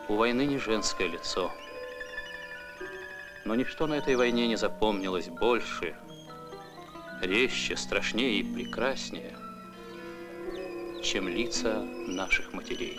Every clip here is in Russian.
У войны не женское лицо. Но ничто на этой войне не запомнилось больше, резче, страшнее и прекраснее, чем лица наших матерей.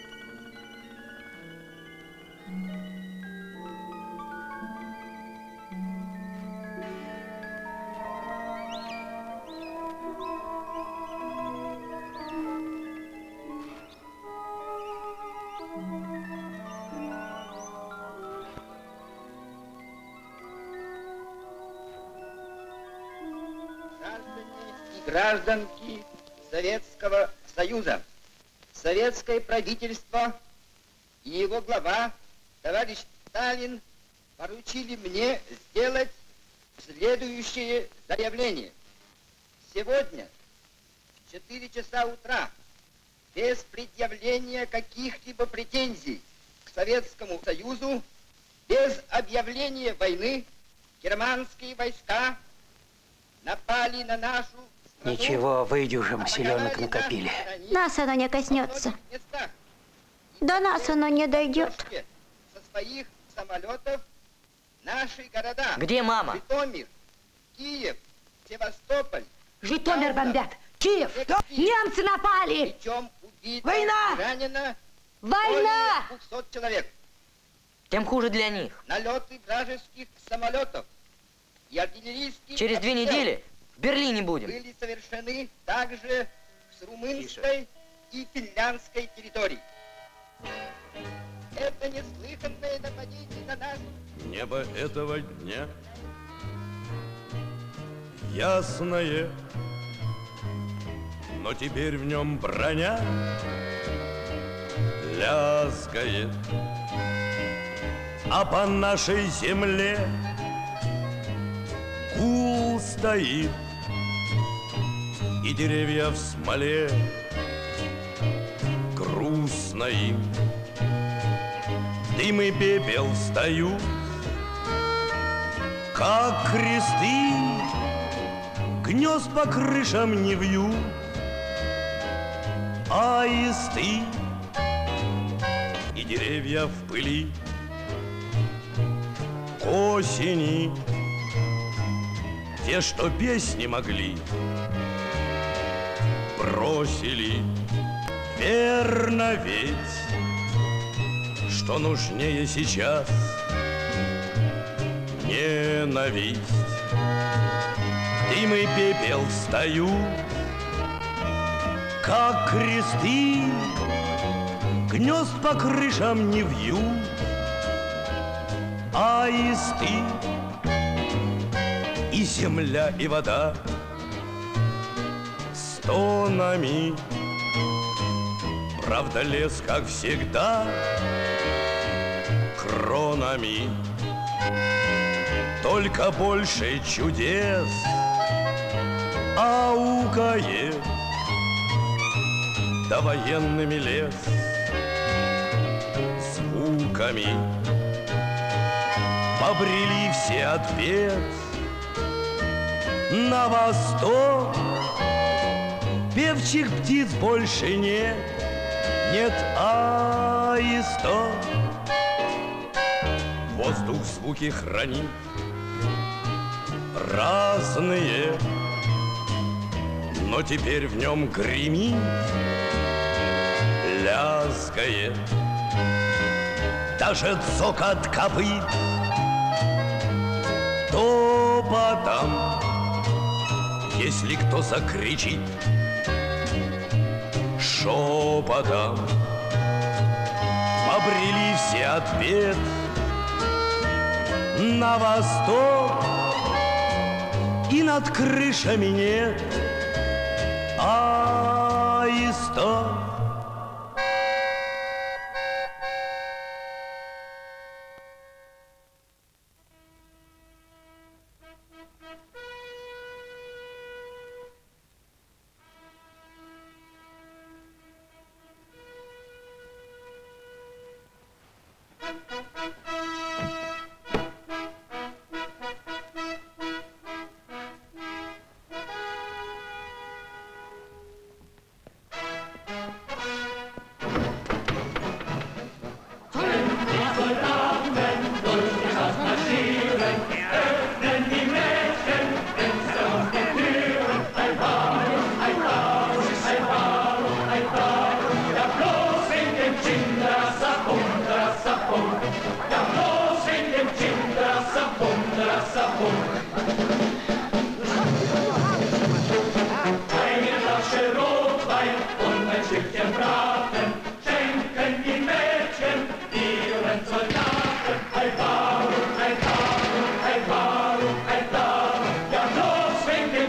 Гражданки Советского Союза, советское правительство и его глава, товарищ Сталин, поручили мне сделать следующее заявление. Сегодня в 4 часа утра, без предъявления каких-либо претензий к Советскому Союзу, без объявления войны, германские войска напали на нашу страну. Ничего, выдюжим, селенок накопили. Нас оно не коснется. До нас оно не дойдет. Со своих самолетов наши города. Где мама? Житомир, Киев, Севастополь. Житомир бомбят. Киев. Немцы напали. Причем убито, Война! ранено Война! более 200 человек. Тем хуже для них. Налеты вражеских самолетов и артиллерийских Через 2 недели в Берлине будем. были совершены также с румынской и финляндской территорий. Это неслыханное нападение на нашу... Небо этого дня ясное, но теперь в нем броня лязгает, а по нашей земле гул стоит, и деревья в смоле грустно им. Дым и пепел встают, как кресты, гнезд по крышам не вьют, аисты, и деревья в пыли к осени, те, что песни могли, бросили. Верно ведь, что нужнее сейчас ненависть. Дым и пепел встают, как кресты, гнезд по крышам не вьют, аисты, и земля, и вода стонами. Правда, лес, как всегда, кронами. Только больше чудес аукает, да военными лес звуками. Побрели все от бед на восток, певчих птиц больше нет, нет аистов. Воздух звуки хранит разные, но теперь в нем гремит, лязгает даже цокот копыт топотом. Если кто закричит шепотом, побрели все от бед на восток, и над крышами нет аистов.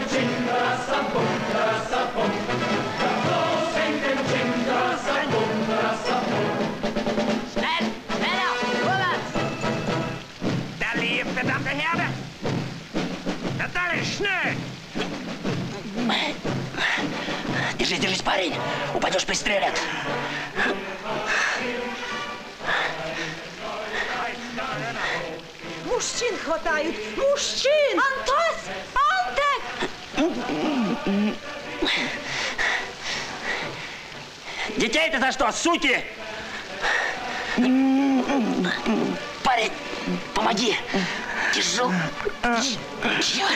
Держись, держись, парень. Упадешь, пристрелят. Мужчин хватают! Мужчин! Антос! Анте! Детей-то за что, суки? Парень, помоги. Тяжел. Черт.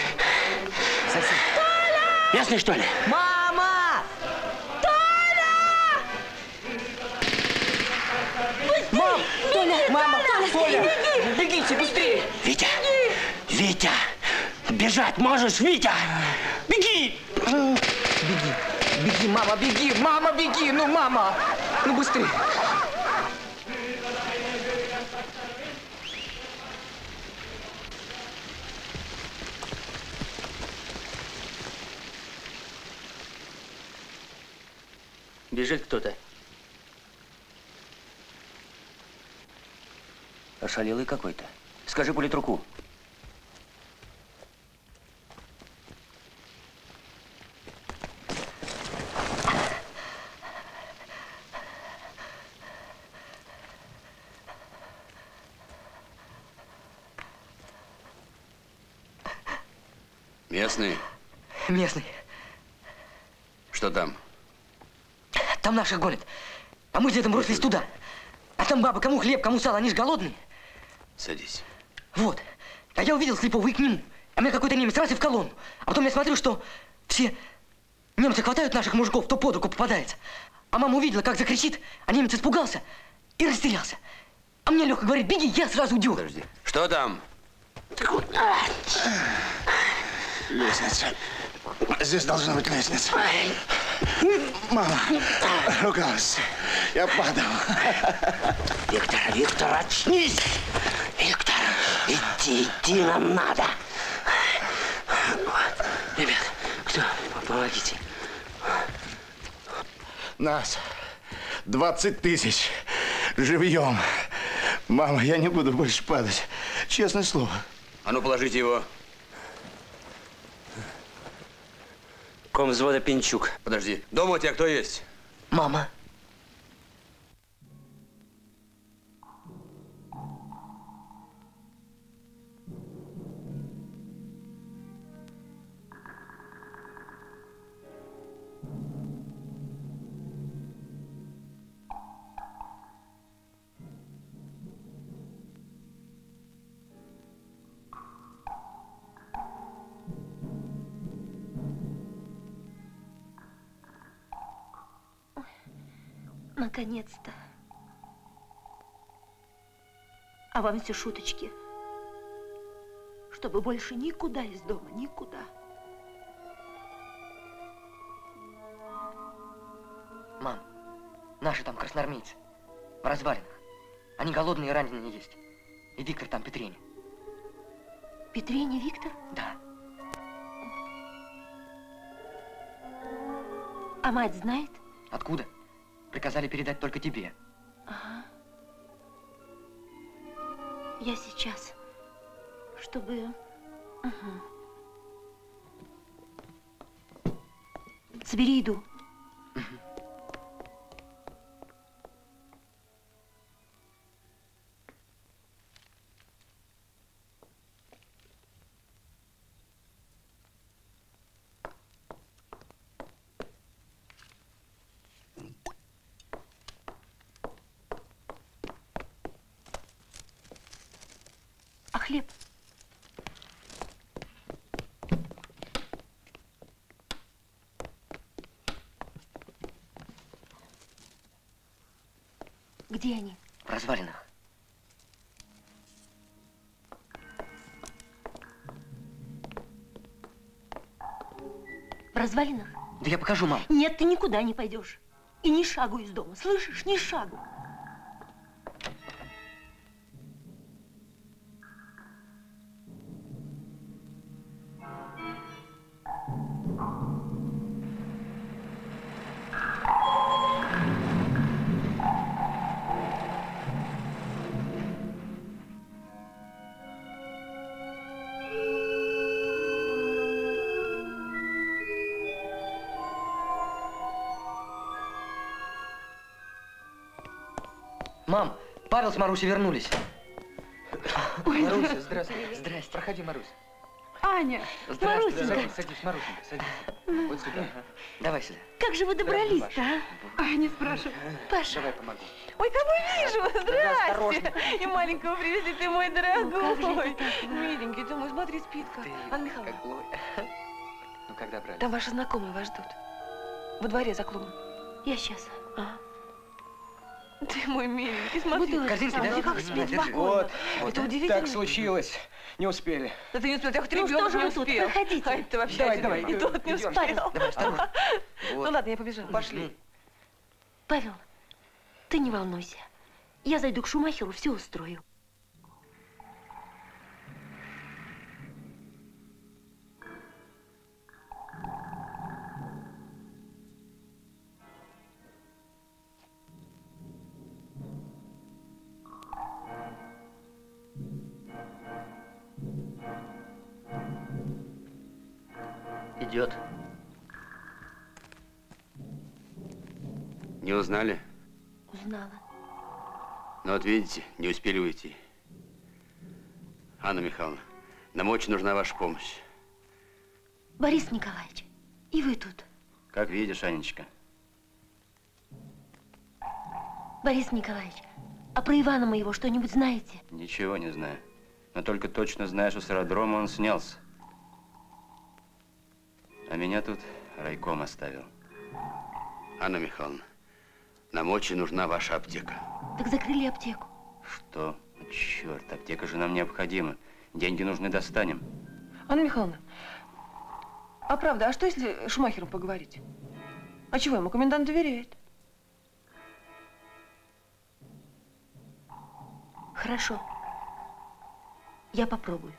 Ясно, что ли? Мама! Мам! Толя! Мама! Толя! Бегите, быстрее! Витя! Витя! Бежать можешь, Витя? Беги! Беги, беги, мама, беги! Мама, беги! Ну, мама! Ну, быстрее! Бежит кто-то. Ошалелый какой-то. Скажи политруку. Местный? Местный. Что там? Там наших гонят. А мы с дедом бросились туда. А там бабы, кому хлеб, кому сало, они же голодные. Садись. Вот. А я увидел слепого и к нему. А меня какой-то немец раз и в колонну. А потом я смотрю, что все немцы хватают наших мужиков, кто под руку попадается. А мама увидела, как закричит, а немец испугался и растерялся. А мне Леха говорит, беги, я сразу дёру. Подожди. Что там? Лестница. Здесь должна быть лестница. Мама ругалась. Я падал. Виктор, Виктор, очнись! Виктор, идти нам надо. Ребят, кто? Помогите. Нас 20 тысяч. Живьем. Мама, я не буду больше падать. Честное слово. А ну, положите его. Комвзвода Пинчук. Подожди. Дома у тебя кто есть? Мама. Наконец-то. А вам все шуточки. Чтобы больше никуда из дома, никуда. Мам, наши там красноармейцы. В развалинах. Они голодные и раненые есть. И Виктор там Петреня. Петреня Виктор? Да. А мать знает? Откуда? Приказали передать только тебе. Ага. Я сейчас, чтобы... Угу. Собери еду. А хлеб? Где они? В развалинах. В развалинах? Да я покажу, мам. Нет, ты никуда не пойдешь. И ни шагу из дома, слышишь? Ни шагу. Мам, Павел с Марусей вернулись. Маруся, здравствуй. Здрасте. Проходи, Маруся. Аня, Марусенька. Садись, Марусенька, садись. Вот сюда. Давай сюда. Как же вы добрались-то, а? Ай, не спрашивай. Паша. Давай помогу. Ой, кого вижу! Здрасте! И маленького привезли, ты мой дорогой. Миленький, думаю, смотри, спит как. Анна Михайловна. Как Лоя. Ну, когда брали? Там ваши знакомые вас ждут. Во дворе за клубом. Я сейчас. А. Ты мой миленький, смотри. Корзинки, да? Ты как спит спокойно. Вот. Это удивительно. Так случилось. Не успели. Да ты не успел, я хоть Ну ребенок что же не вы тут? успел. Проходите. Ай, ты вообще Давай. и тот не Идем. успел. Давай, осторожно. Ну ладно, я побежала. Пошли. Павел, ты не волнуйся. Я зайду к Шумахеру, все устрою. Идет. Не узнали? Узнала. Ну вот видите, не успели уйти. Анна Михайловна, нам очень нужна ваша помощь. Борис Николаевич, и вы тут. Как видишь, Анечка. Борис Николаевич, а про Ивана моего что-нибудь знаете? Ничего не знаю. Но только точно знаю, что с аэродрома он снялся. А меня тут райком оставил. Анна Михайловна, нам очень нужна ваша аптека. Так закрыли аптеку. Что? Черт, аптека же нам необходима. Деньги нужны, достанем. Анна Михайловна, а правда, а что если с Шумахером поговорить? А чего ему? Комендант доверяет. Хорошо. Я попробую.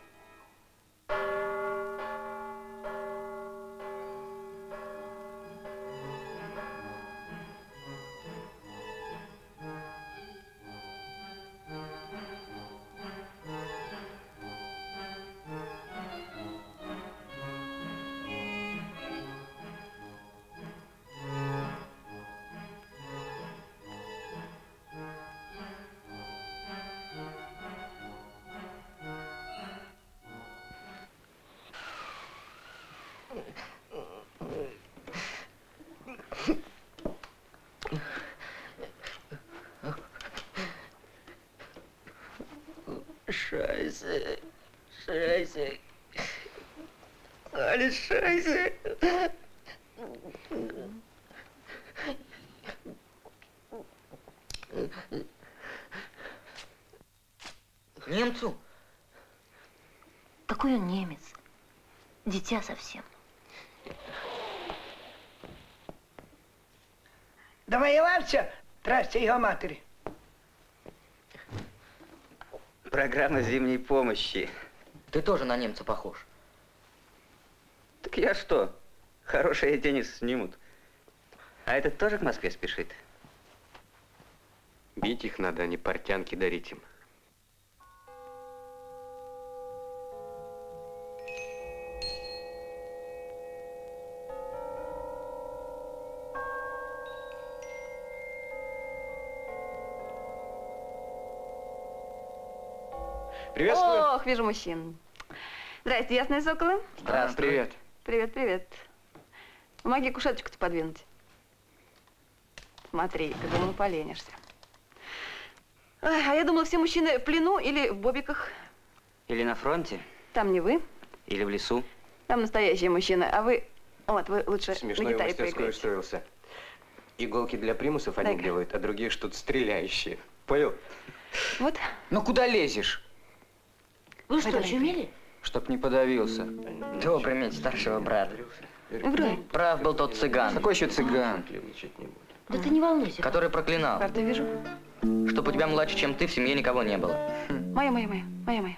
Scheiße. Scheiße. Alles scheiße. Немцу? Какой он немец? Дитя совсем. Довоевался? Здрасте, его матери. Программа зимней помощи. Ты тоже на немца похож. Так я что? Хорошие деньги снимут. А этот тоже к Москве спешит? Бить их надо, а не портянки дарить им. Приветствую. Ох, вижу мужчин. Здрасте, ясные соколы. Здравствуй. Привет. Привет, привет. Помоги кушеточку-то подвинуть. Смотри, как думала, поленишься. Ой, а я думала, все мужчины в плену или в бобиках. Или на фронте, Там не вы, или в лесу. там настоящие мужчины, а вы... Вот, вы лучше Смешно на в гитаре мастерской поиграете. устроился. Иголки для примусов одни Дай-ка. делают, а другие что-то стреляющие. Понял? Вот. Ну куда лезешь? Вы что, Давай, очумели? Чтоб не подавился. Добрый иметь старшего брата. Вру. Прав был тот цыган, Какой еще цыган? Да ты не волнуйся. который проклинал, Правда вижу. чтоб у тебя младше, чем ты, в семье никого не было. Моя.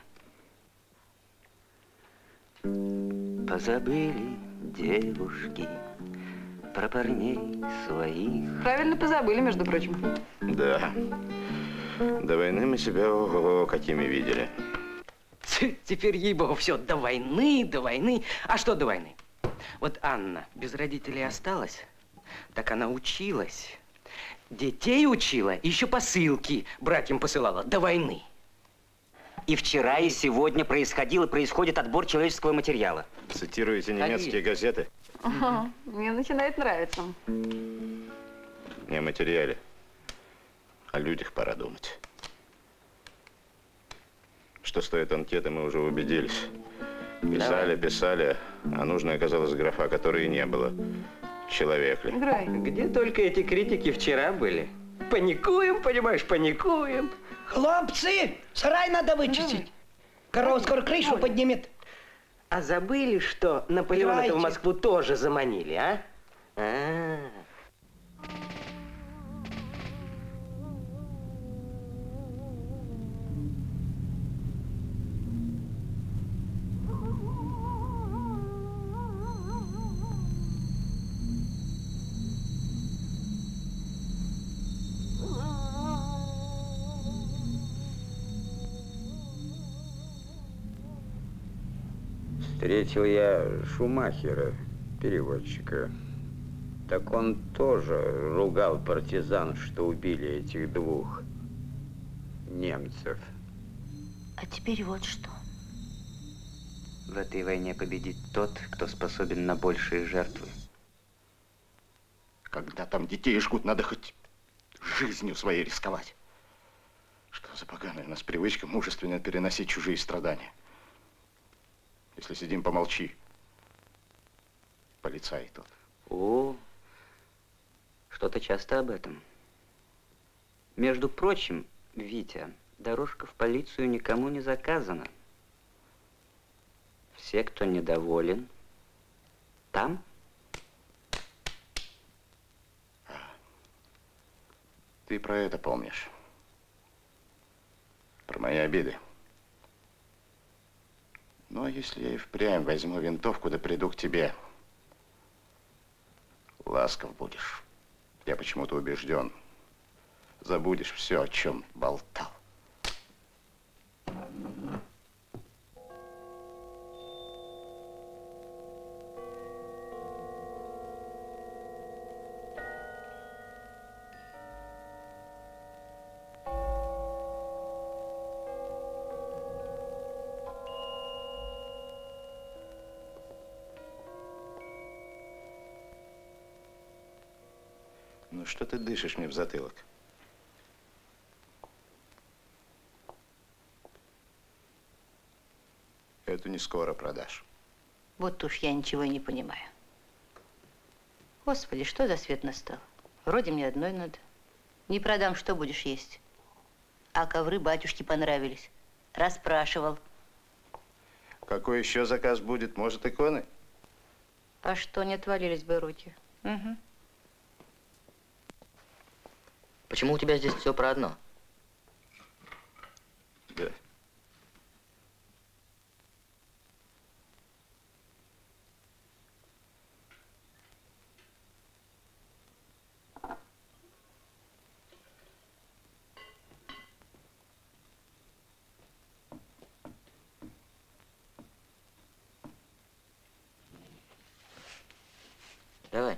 Позабыли девушки про парней своих. Правильно позабыли, между прочим. Да. До войны мы себя ого-го какими видели. Теперь, ей-богу, все до войны. А что до войны? Вот Анна без родителей осталась, так она училась. Детей учила, еще посылки братьям посылала до войны. И вчера, и сегодня происходил и происходит отбор человеческого материала. Цитируете немецкие газеты? Ага, мне начинает нравиться. Не о материале. О людях пора думать. Что стоит анкеты, мы уже убедились. Писали, а нужной оказалась графа, которой и не было. Человек ли? Играй. Где только эти критики вчера были? Паникуем, понимаешь, паникуем. Хлопцы, сарай надо вычистить. Корова скоро крышу поднимет. А забыли, что Наполеона-то в Москву тоже заманили, а? Встретил я Шумахера, переводчика. Так он тоже ругал партизан, что убили этих двух немцев. А теперь вот что. В этой войне победит тот, кто способен на большие жертвы. Когда там детей жгут, надо хоть жизнью своей рисковать. Что за поганая у нас привычка мужественно переносить чужие страдания? Если сидим, помолчи. Полицай тот. О, что-то часто об этом. Между прочим, Витя, дорожка в полицию никому не заказана. Все, кто недоволен, там. Ты про это помнишь? Про мои обиды. Ну, а если я и впрямь возьму винтовку, да приду к тебе, ласков будешь. Я почему-то убежден. Забудешь все, о чем болтал. Ну, что ты дышишь мне в затылок? Эту не скоро продашь. Вот уж я ничего не понимаю. Господи, что за свет настал? Вроде мне одной надо. Не продам, что будешь есть? А ковры батюшке понравились. Расспрашивал. Какой еще заказ будет? Может, иконы? А что, не отвалились бы руки? Угу. Почему у тебя здесь все про одно? Да. Давай.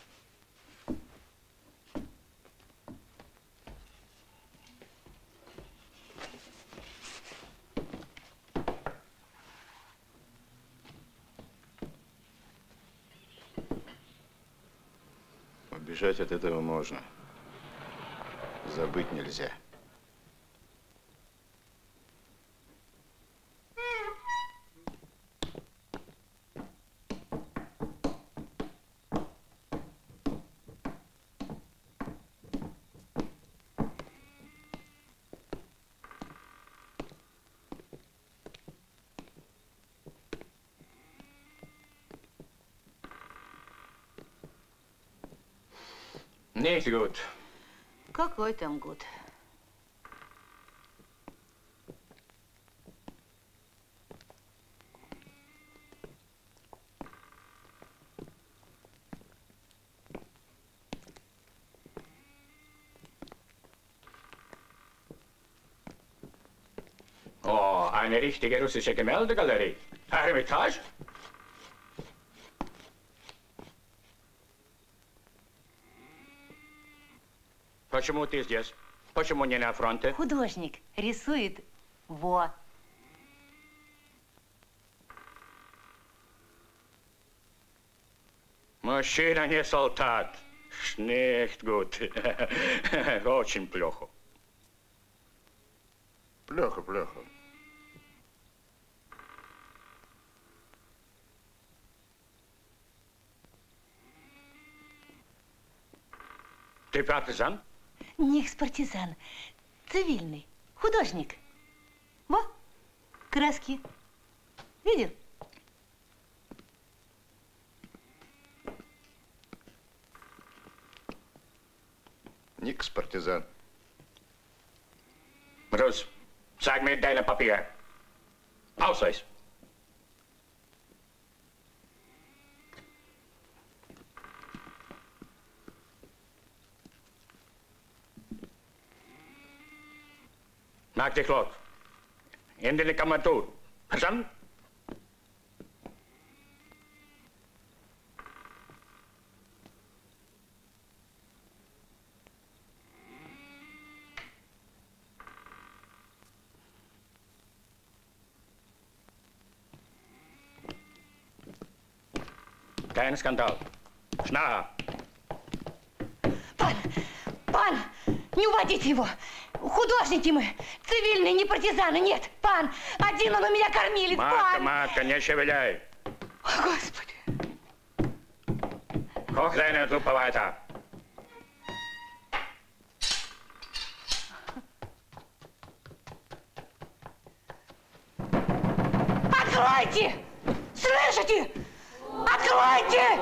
Убежать от этого можно. Забыть нельзя. Nicht gut. Какой там год? Oh, eine richtige russische Gemäldegalerie. Hermitage? Почему ты здесь? Почему не на фронте? Художник рисует во. Мужчина не солдат. Nicht gut. Очень плохо. Плохо, плохо. Ты партизан? Нихс-партизан. Цивильный. Художник. Во, краски. Видел? Никс, партизан. Рус, sag mir deine Papier. Ausweis. Maak dich los. In die Kammertour. Verstanden? Kein Skandal. Schneller. Пан, не уводите его. Художники мы, цивильные, не партизаны, нет, пан. Один он у меня кормилец, пан. Матка, не шевеляй. О, Господи. Koch deine Suppe weiter. Откройте! Слышите? Откройте!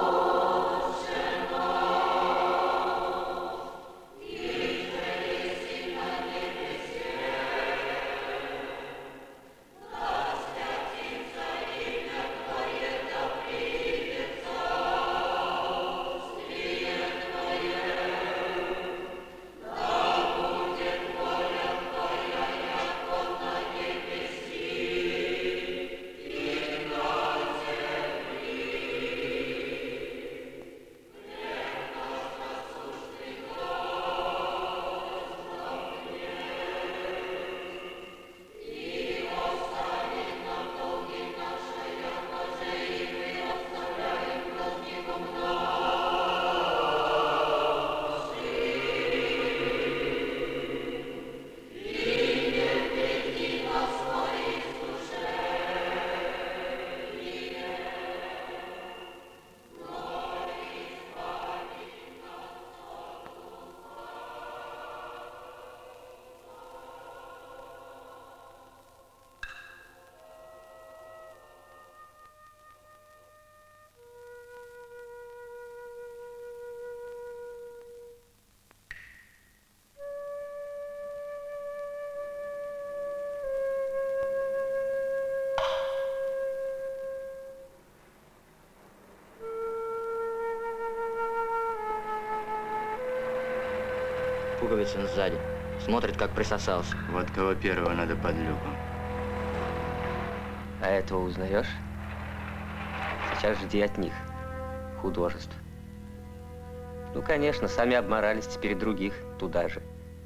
Пуговицын сзади. Смотрит, как присосался. Вот кого первого надо под люком. А этого узнаешь? Сейчас жди от них художеств. Ну, конечно, сами обморались, теперь других туда же.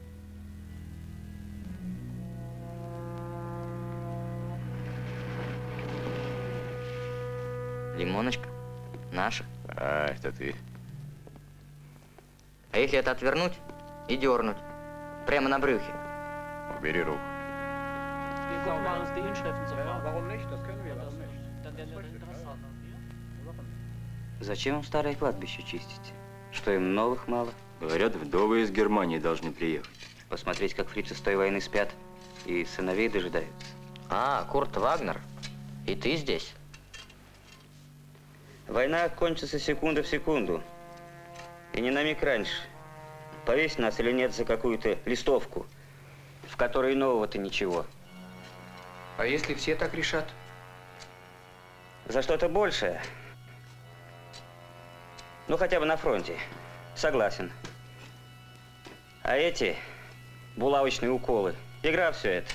Лимоночка наша. А, это ты. А если это отвернуть и дернуть? Прямо на брюхе. Убери руку. Зачем им старое кладбище чистить? Что, им новых мало? Говорят, вдовы из Германии должны приехать. Посмотреть, как фрицы с той войны спят и сыновей дожидаются. А, Курт Вагнер. И ты здесь? Война кончится секунда в секунду. И не на миг раньше. Повесь нас или нет за какую-то листовку, в которой нового-то ничего. А если все так решат? За что-то большее. Ну, хотя бы на фронте. Согласен. А эти булавочные уколы. Игра все это.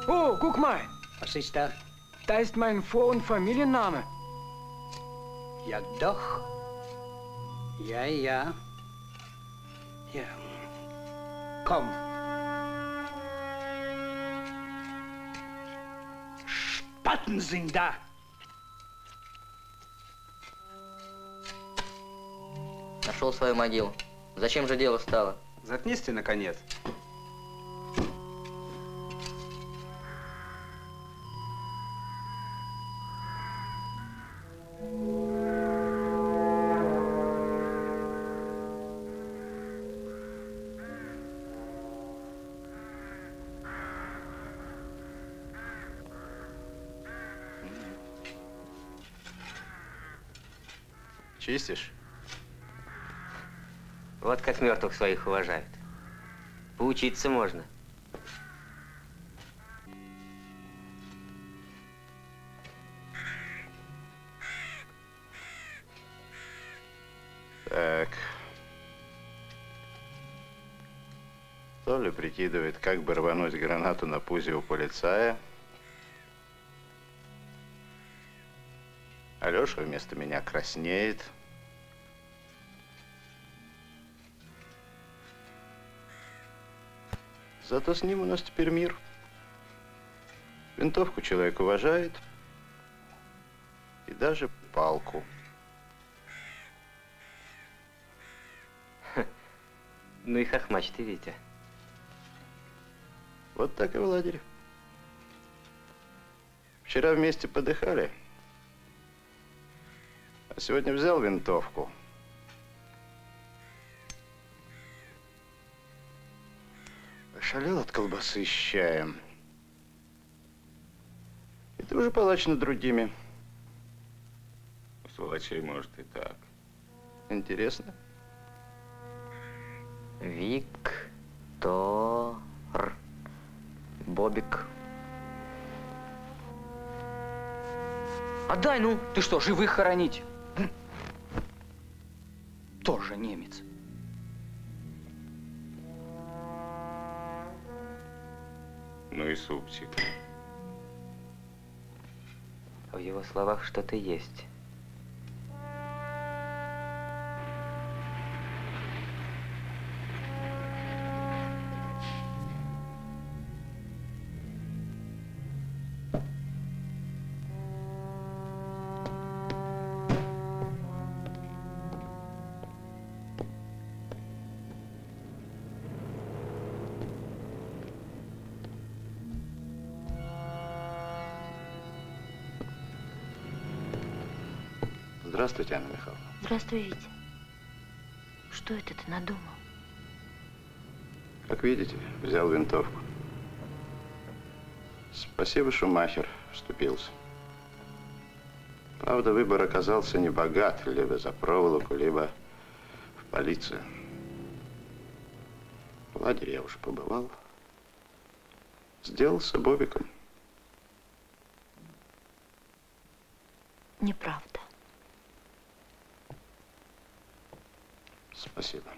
Oh, guck mal. Was ist da? Da ist mein Vor- und Familienname. Ja, doch. Ja, ja. Ja. Komm. Spatten sind da. Нашел свою могилу. Зачем же дело стало? Заткнись ты, наконец. Чистишь? Вот как мертвых своих уважают. Поучиться можно. Так. То ли прикидывает, как бы рвануть гранату на пузе у полицая. Алеша вместо меня краснеет. Зато с ним у нас теперь мир. Винтовку человек уважает. И даже палку. Ну и хохмач ты, Витя. Вот так и в лагере. Вчера вместе подыхали. А сегодня взял винтовку. Ошалел от колбасы с чаем. И ты уже палач над другими. У сволочей, может, и так. Интересно? Виктор. Бобик. Отдай, ну! Ты что, живых хоронить? Тоже немец. Ну и супчик. В его словах что-то есть. Здравствуйте, Анна Михайловна. Здравствуй, Витя. Что это ты надумал? Как видите, взял винтовку. Спасибо, Шумахер вступился. Правда, выбор оказался не богат. Либо за проволоку, либо в полицию. В лагере я уже побывал. Сделался Бобиком. Неправда. Спасибо.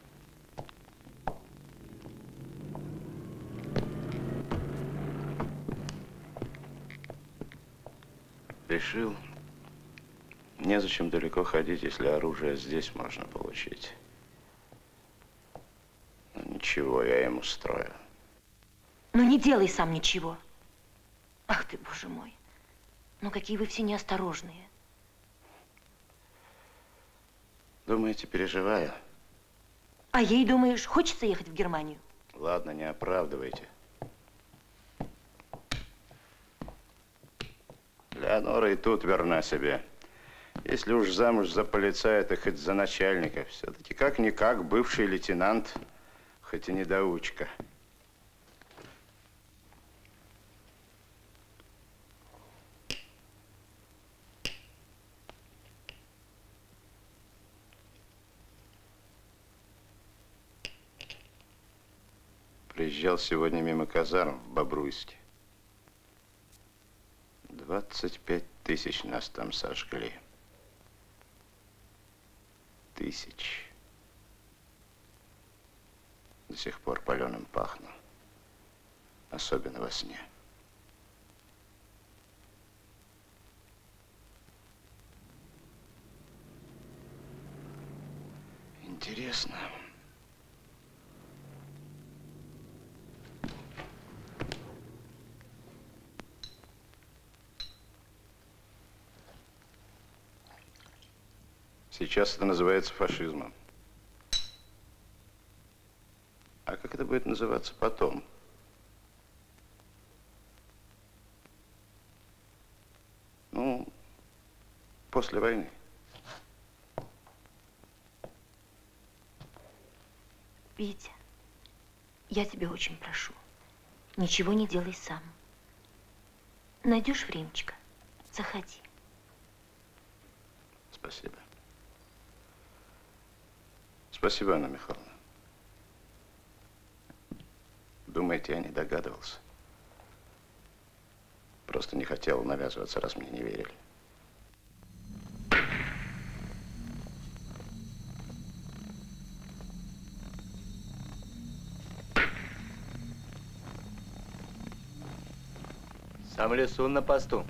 Решил, незачем далеко ходить, если оружие здесь можно получить. Но ничего, я им устрою. Ну не делай сам ничего. Ах ты, боже мой. Ну какие вы все неосторожные. Думаете, переживаю? А ей, думаешь, хочется ехать в Германию? Ладно, не оправдывайте. Леонора и тут верна себе. Если уж замуж за полицая, то хоть за начальника. Все-таки как-никак бывший лейтенант, хоть и недоучка. Приезжал сегодня мимо казарм в Бобруйске. 25 тысяч нас там сожгли. Тысяч. До сих пор паленым пахну. Особенно во сне. Интересно. Сейчас это называется фашизмом. А как это будет называться потом? Ну, после войны. Витя, я тебя очень прошу, ничего не делай сам. Найдешь времечко, заходи. Спасибо. Спасибо, Анна Михайловна. Думаете, я не догадывался? Просто не хотел навязываться, раз мне не верили. Сам Лисун на посту.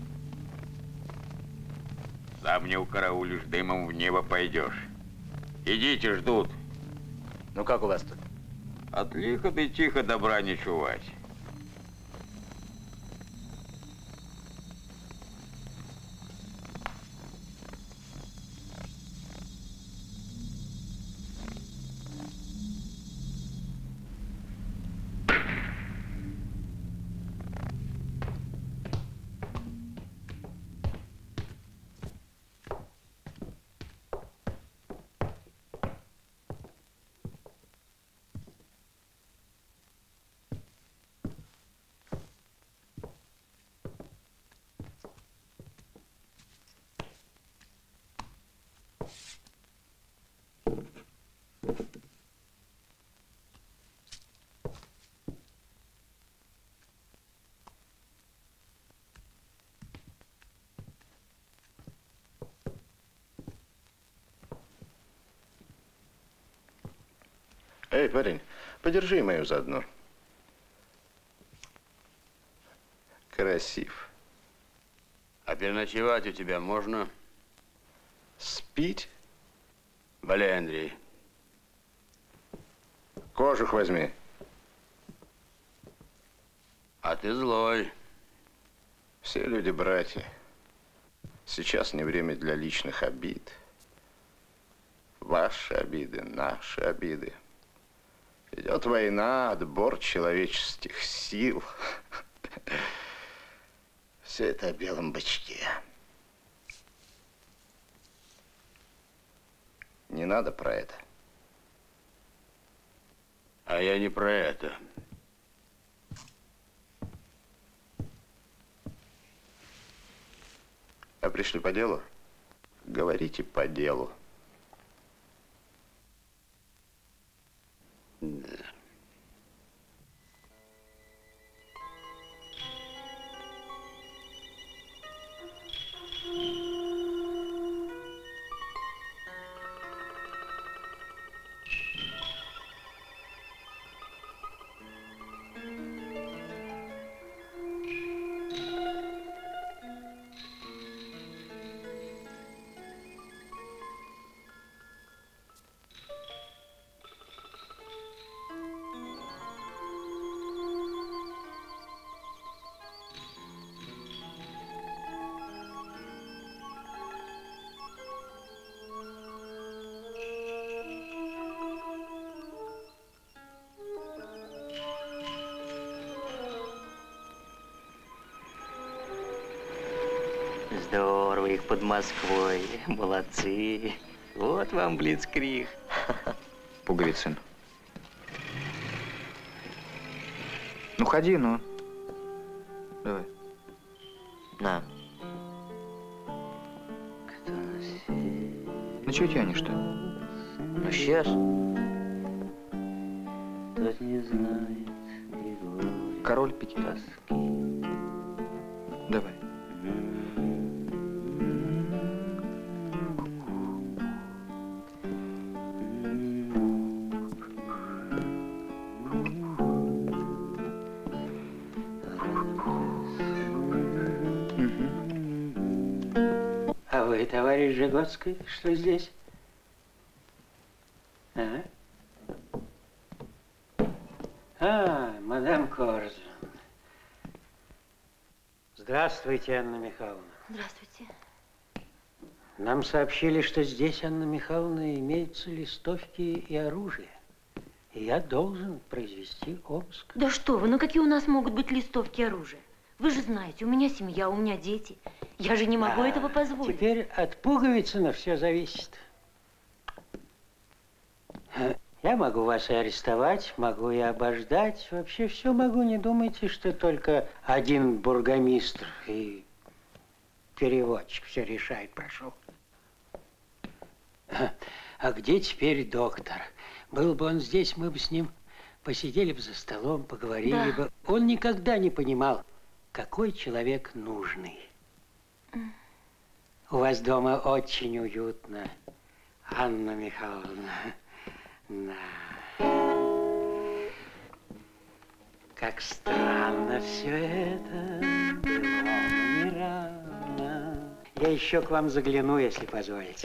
Сам не укараулишь, дымом в небо пойдешь. Идите, ждут. Ну как у вас тут? От лиха да тихо добра не чувать. Эй, парень, подержи мою заодно. Красив. А переночевать у тебя можно? Спить? Валяй, Андрей. Кожух возьми. А ты злой. Все люди братья. Сейчас не время для личных обид. Ваши обиды, наши обиды. Идет война, отбор человеческих сил. Все это о белом бычке. Не надо про это. А я не про это. А пришли по делу? Говорите по делу. Да. Здорово их под Москвой. Молодцы. Вот вам блицкриг. Пуговицын. Ну, ходи, ну. Давай. На. Ну, чего тянешь-то? Ну, сейчас. Тот не знает его. Король пяти. Давай. А вы, товарищ Жигоцкий, что здесь? Мадам Корзун. Здравствуйте, Анна Михайловна. Здравствуйте. Нам сообщили, что здесь, Анна Михайловна, имеются листовки и оружие. И я должен произвести обыск. Да что вы, ну какие у нас могут быть листовки и оружия? Вы же знаете, у меня семья, у меня дети. Я же не могу этого позволить. Теперь от Пуговицына все зависит. Я могу вас и арестовать, могу и обождать. Вообще все могу. Не думайте, что только один бургомистр и переводчик все решает. Прошу. А где теперь доктор? Был бы он здесь, мы бы с ним посидели бы за столом, поговорили бы. Он никогда не понимал, какой человек нужный. У вас дома очень уютно, Анна Михайловна. Да. Как странно все это, было не рано. Я еще к вам загляну, если позволите.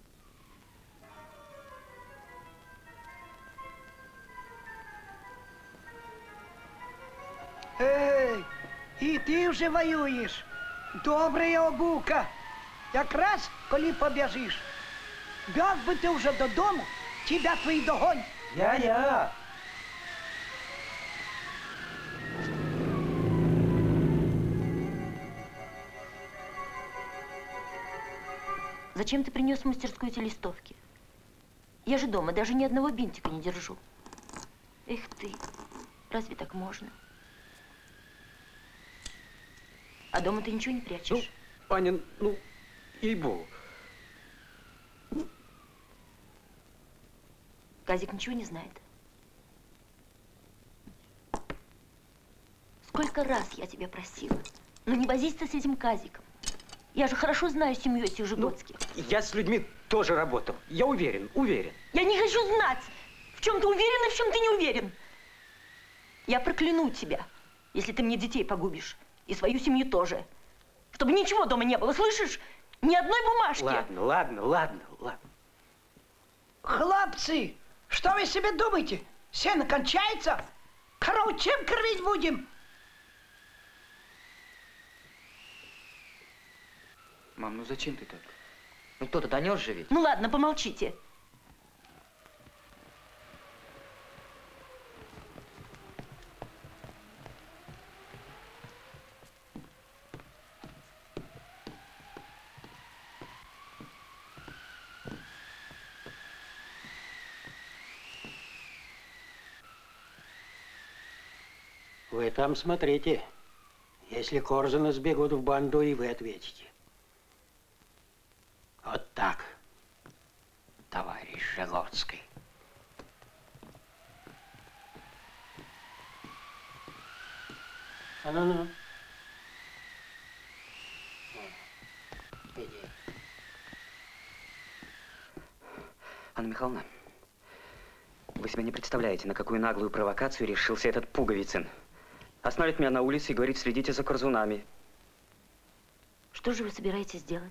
Эй, і ти вже воюєш. Добрая обука. Якраз, коли побіжиш. Біг би ти вже додому, тебя твої догонь. Я. Зачем ты принес в мастерскую эти листовки? Я же дома даже ни одного бинтика не держу. Эх ты, разве так можно? А дома ты ничего не прячешь? Ну, Аня, ну, ей-богу. Казик ничего не знает. Сколько раз я тебя просила, ну не возись ты с этим Казиком. Я же хорошо знаю семью этих Жиготских. Ну, я с людьми тоже работал. Я уверен. Я не хочу знать, в чем ты уверен и в чем ты не уверен. Я прокляну тебя, если ты мне детей погубишь. И свою семью тоже. Чтобы ничего дома не было, слышишь? Ни одной бумажки. Ладно. Хлопцы, что вы себе думаете? Сено кончается? Корову чем кормить будем? Мам, ну зачем ты так? Ну кто-то донес же ведь. Ну ладно, помолчите. Вы там смотрите. Если Корзуны сбегут в банду, и вы ответите. Вот так, товарищ Жиготский. Ну. Иди. Анна Михайловна, вы себе не представляете, на какую наглую провокацию решился этот Пуговицын. Остановит меня на улице и говорит, следите за Корзунами. Что же вы собираетесь делать?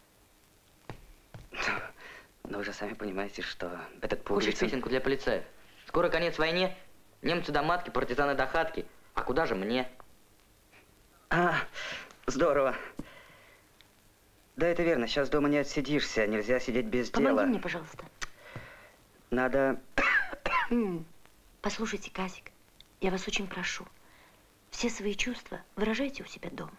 Но вы же сами понимаете, что этот Кушать Пуговицын... песенку для полицаев. Скоро конец войне. Немцы до матки, партизаны до хатки. А куда же мне? А, здорово. Да, это верно. Сейчас дома не отсидишься. Нельзя сидеть без дела. Помоги мне, пожалуйста. Надо... Послушайте, Казик, я вас очень прошу. Все свои чувства выражайте у себя дома.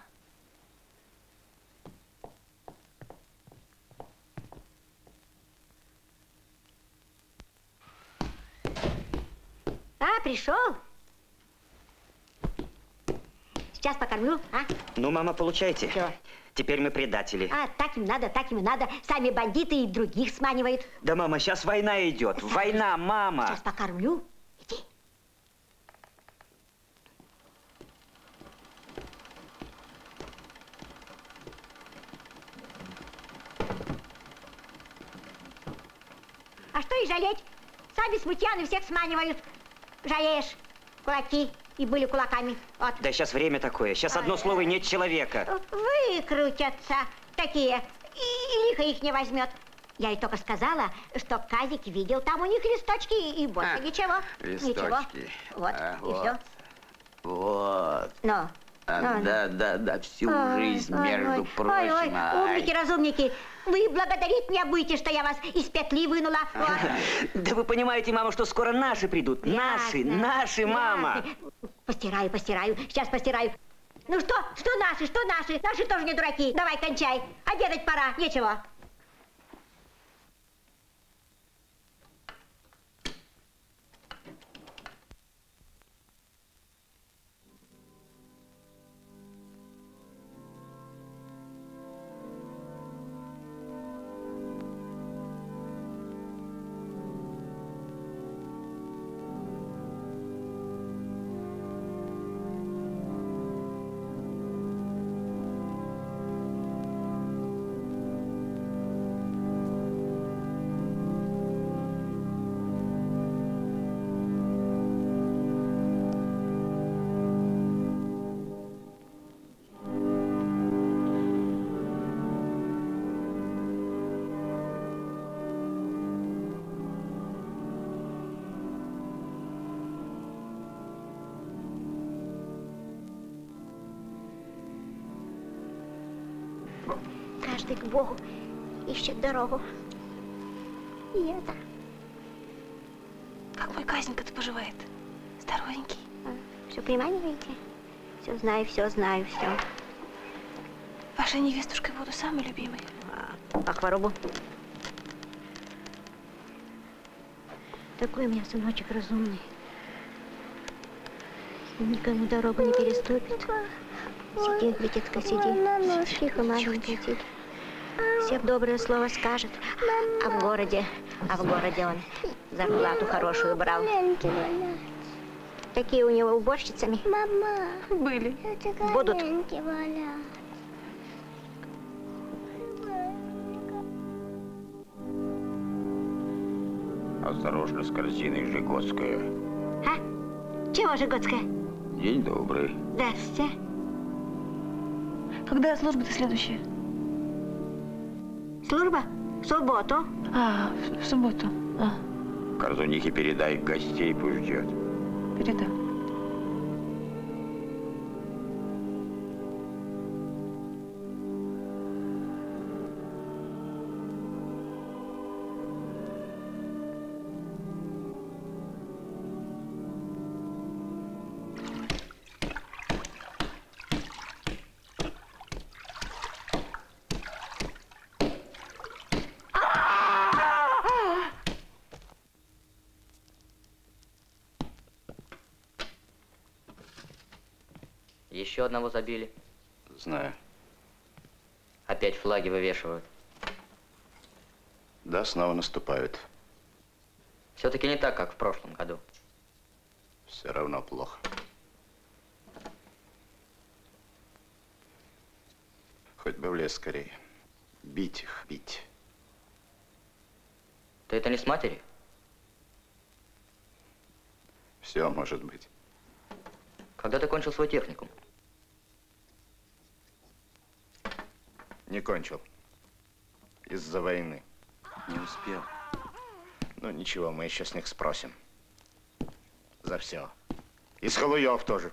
А, пришел? Сейчас покормлю, а? Ну, мама, получайте. Чё? Теперь мы предатели. А, так им и надо. Сами бандиты и других сманивают. Да, мама, сейчас война идет. Война, мама. Сейчас покормлю. Иди. А что и жалеть? Сами смутьяны всех сманивают. Жалеешь. Кулаки. И были кулаками. Вот. Да сейчас время такое. Сейчас одно слово и нет человека. Выкрутятся такие. И лихо их не возьмет. Я ей только сказала, что Казик видел там у них листочки и больше ничего. Листочки. Ничего. Вот, и все. Вот. Ну. Да, всю жизнь, между прочим. Ой, умники, разумники, вы благодарить меня будете, что я вас из петли вынула. Да вы понимаете, мама, что скоро наши придут. Наши, мама. Постираю, сейчас постираю. Ну что наши? Наши тоже не дураки. Давай, кончай. Обедать пора, нечего. Каждый к Богу ищет дорогу. И это. Как мой Казенька-то поживает? Здоровенький. Все приманиваете? Все знаю, все. Вашей невестушкой буду самой любимой. По хворобу. Такой у меня сыночек разумный. Никому дорогу не переступит. Сиди, Витятка, сиди. Тихо, маленькая, тихо. Всем доброе слово скажет. А в городе он зарплату хорошую брал. Такие у него уборщицами. Мама. Были. Будут. Осторожно, с корзиной Жиготская. А? Чего Жиготская? День добрый. Здрасте. Когда служба-то следующая? Служба? В субботу. В субботу. Корзунихе передай, гостей пусть ждет. Передам. Еще одного забили. Знаю. Опять флаги вывешивают. Да, снова наступают. Все-таки не так, как в прошлом году. Все равно плохо. Хоть бы в лес скорее. Бить их, бить. Ты это не с матери? Все может быть. Когда ты кончил свой техникум? Не кончил. Из-за войны. Не успел. Ну ничего, мы еще с них спросим. За все. И с Халуев тоже.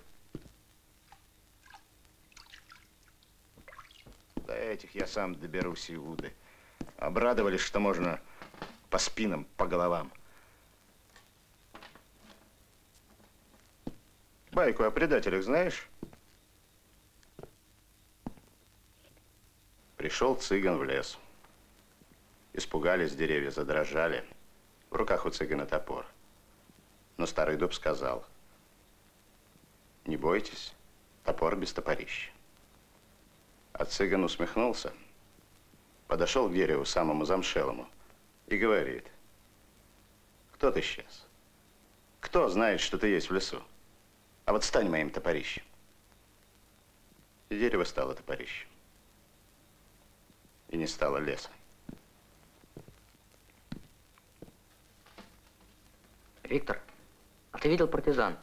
До этих я сам доберусь, Иуды. Обрадовались, что можно по спинам, по головам. Байку о предателях знаешь? Пришел цыган в лес. Испугались, деревья задрожали. В руках у цыгана топор. Но старый дуб сказал: не бойтесь, топор без топорища. А цыган усмехнулся, подошел к дереву, самому замшелому, и говорит: кто ты сейчас? Кто знает, что ты есть в лесу? А вот стань моим топорищем. И дерево стало топорищем. И не стало леса. Виктор, а ты видел партизан?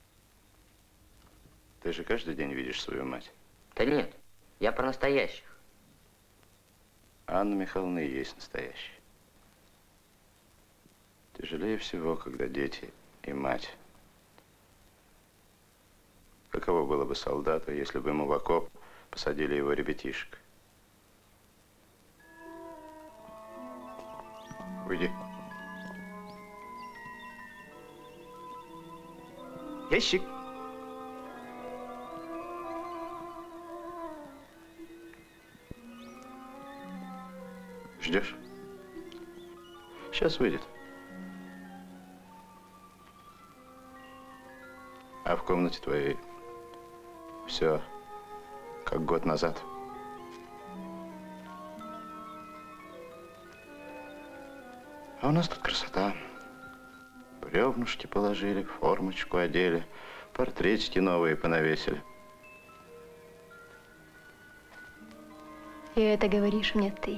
Ты же каждый день видишь свою мать. Да нет, я про настоящих. Анна Михайловна и есть настоящая. Тяжелее всего, когда дети и мать. Каково было бы солдату, если бы ему в окоп посадили его ребятишек? Уйди. Ящик. Ждешь? Сейчас выйдет. А в комнате твоей все как год назад. А у нас тут красота. Бревнушки положили, формочку одели, портретики новые понавесили. И это говоришь мне ты.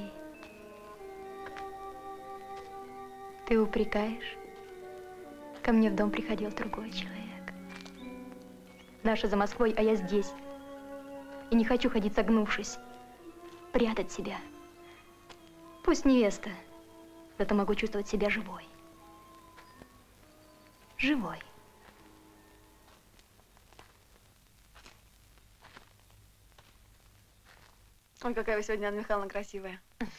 Ты упрекаешь? Ко мне в дом приходил другой человек. Наша за Москвой, а я здесь. И не хочу ходить согнувшись, прятать себя. Пусть невеста, зато могу чувствовать себя живой. Живой. Ой, какая вы сегодня, Анна Михайловна, красивая.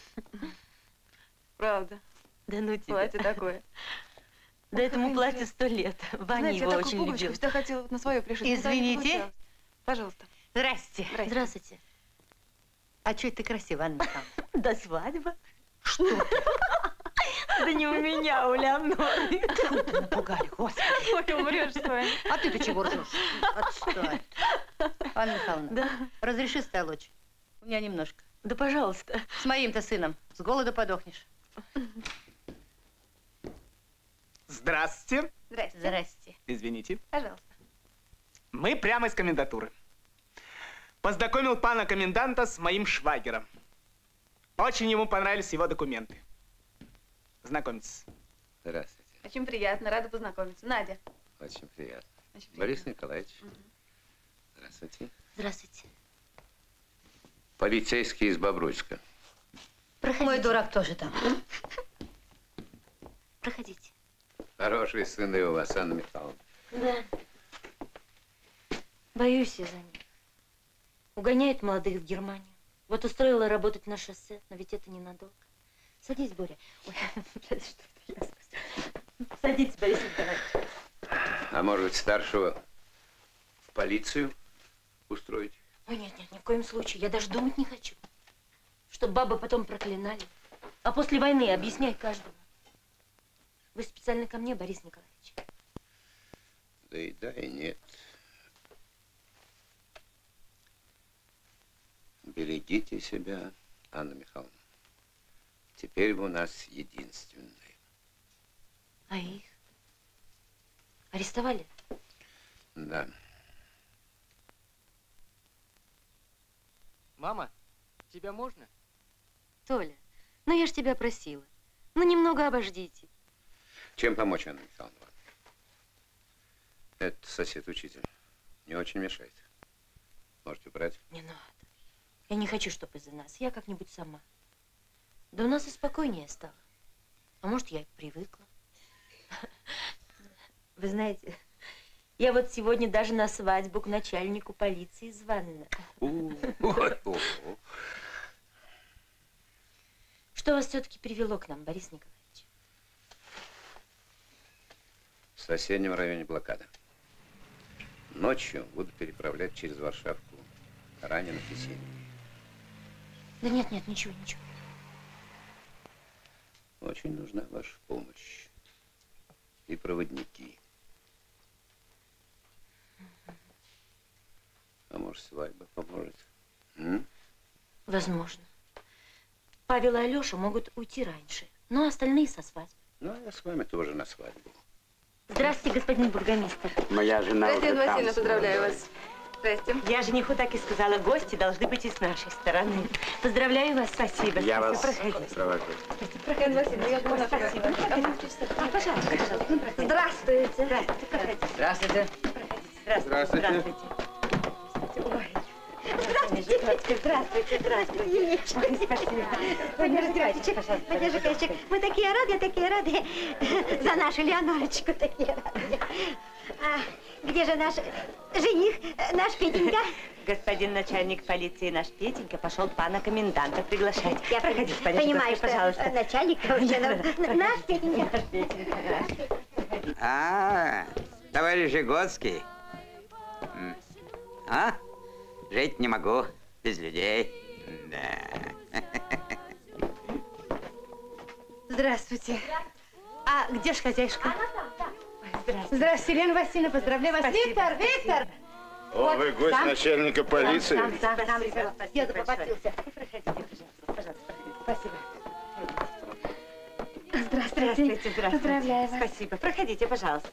Правда. Да ну тебя. Платье такое. Да этому платью 100 лет. Ваня его очень любил. Я всегда хотела на свое пришить. Извините. Пожалуйста. Здрасте. Здравствуйте. А что это ты красивая, Анна Михайловна? До свадьбы. Что ты? Да не у меня, у Леоноры. Ты напугали, господи. Ой, умрешь с вами. А ты-то чего ржешь? Отстань. Анна Михайловна, да. Разреши столочь. У меня немножко. Да пожалуйста. С моим-то сыном. С голода подохнешь. Здравствуйте. Здрасте. Здрасте. Извините. Пожалуйста. Мы прямо из комендатуры. Познакомил пана коменданта с моим швагером. Очень ему понравились его документы. Знакомьтесь. Здравствуйте. Очень приятно, рада познакомиться. Надя. Очень приятно. Очень приятно. Борис Николаевич. Здравствуйте. Здравствуйте. Полицейский из Бобруйска. Проходите. Мой дурак тоже там. Проходите. Хорошие сыны у вас, Анна Михайловна. Да. Боюсь я за них. Угоняют молодых в Германию. Вот устроила работать на шоссе, но ведь это ненадолго. Садись, Боря. Ой, что-то я сказала. Садитесь, Борис Николаевич. А может быть, старшего в полицию устроить? Ой, нет, нет, ни в коем случае. Я даже думать не хочу. Чтоб бабы потом проклинали. А после войны объясняй каждому. Вы специально ко мне, Борис Николаевич? Да и нет. Берегите себя, Анна Михайловна. Теперь вы у нас единственные. А их? Арестовали? Да. Мама, тебя можно? Толя, ну я ж тебя просила. Ну немного обождите. Чем помочь, Анна Михайловна? Это сосед-учитель. Не очень мешает. Можете убрать? Не надо. Я не хочу, чтобы из-за нас. Я как-нибудь сама. Да у нас и спокойнее стало. А может, я и привыкла. Вы знаете, я вот сегодня даже на свадьбу к начальнику полиции звонила. Что вас все-таки привело к нам, Борис Николаевич? В соседнем районе блокада. Ночью буду переправлять через Варшавку раненых и семьи. Да нет, нет, ничего, ничего. Очень нужна ваша помощь. И проводники. А может, свадьба поможет? Возможно. Павел и Алеша могут уйти раньше, но остальные со свадьбы. Ну, а я с вами тоже на свадьбу. Здравствуйте, господин бургомистр. Моя жена Здравствуйте, уже Анна там. Васильевна, поздравляю вас. Здрасте. Я жениху так и сказала, гости должны быть и с нашей стороны. Поздравляю вас, спасибо. Я вас Проходите. провожу. Проходите, Анна Васильевна, я вас Спасибо. Пожалуйста, пожалуйста. Здравствуйте. Здравствуйте. Здравствуйте. Здравствуйте. Здравствуйте. Ой. Здравствуйте, здравствуйте, здравствуйте. Спасибо. Вы не раздевайтесь, пожалуйста. Подержи, Костик. Мы такие рады за нашу Леонорочку, такие рады. Где же наш жених, наш Петенька? Господин начальник полиции, наш Петенька, пошел пана коменданта приглашать. Я Проходите, понимаю, что пожалуйста. Начальник, наш Петенька. Товарищ Жигоцкий. Жить не могу без людей. Да. Здравствуйте. А где ж хозяйка? Здравствуйте. Здравствуйте, Елена Васильевна, поздравляю вас. Спасибо. Виктор, Виктор! О, вы гость начальника полиции? Сам, я запопастился. Проходите, пожалуйста. Спасибо. Здравствуйте. Поздравляю вас. Спасибо. Проходите, пожалуйста.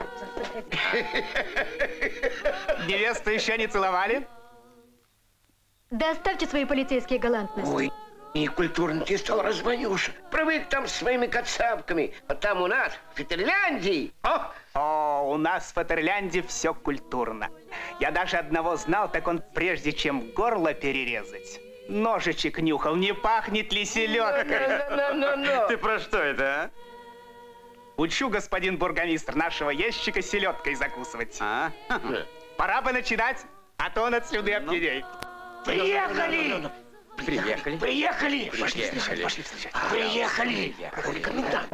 Невесту еще не целовали? Да оставьте свои полицейские галантности. Ой, некультурно ты стал, Разванюша. Привык там с своими кацапками. А там у нас, в Фитерляндии. У нас в Фатерлянде все культурно. Я даже одного знал, так он прежде чем горло перерезать, ножичек нюхал, не пахнет ли селедкой. Ты про что это, а? Учу, господин бургомистр, нашего ящика селедкой закусывать. Пора бы начинать, а то он от слюды опьянеет. Приехали! Приехали. Приехали! Пошли встречать. Приехали! Комендант.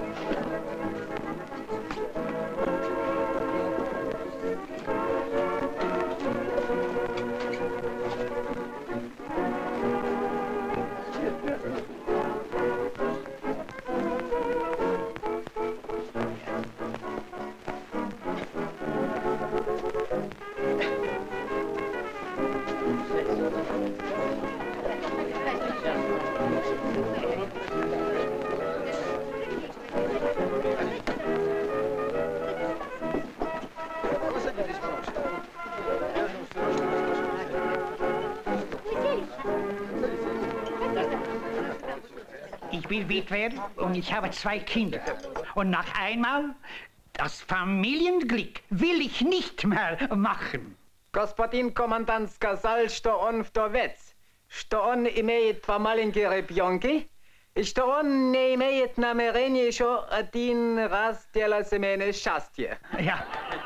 Ich bin Witwer und ich habe 2 Kinder. Und noch einmal, das Familienglück will ich nicht mehr machen. Господин командант сказал, что он вдовец, что он имеет 2 маленькие ребенки, и что он не имеет намерения еще 1 раз делать семейное счастье. Ja.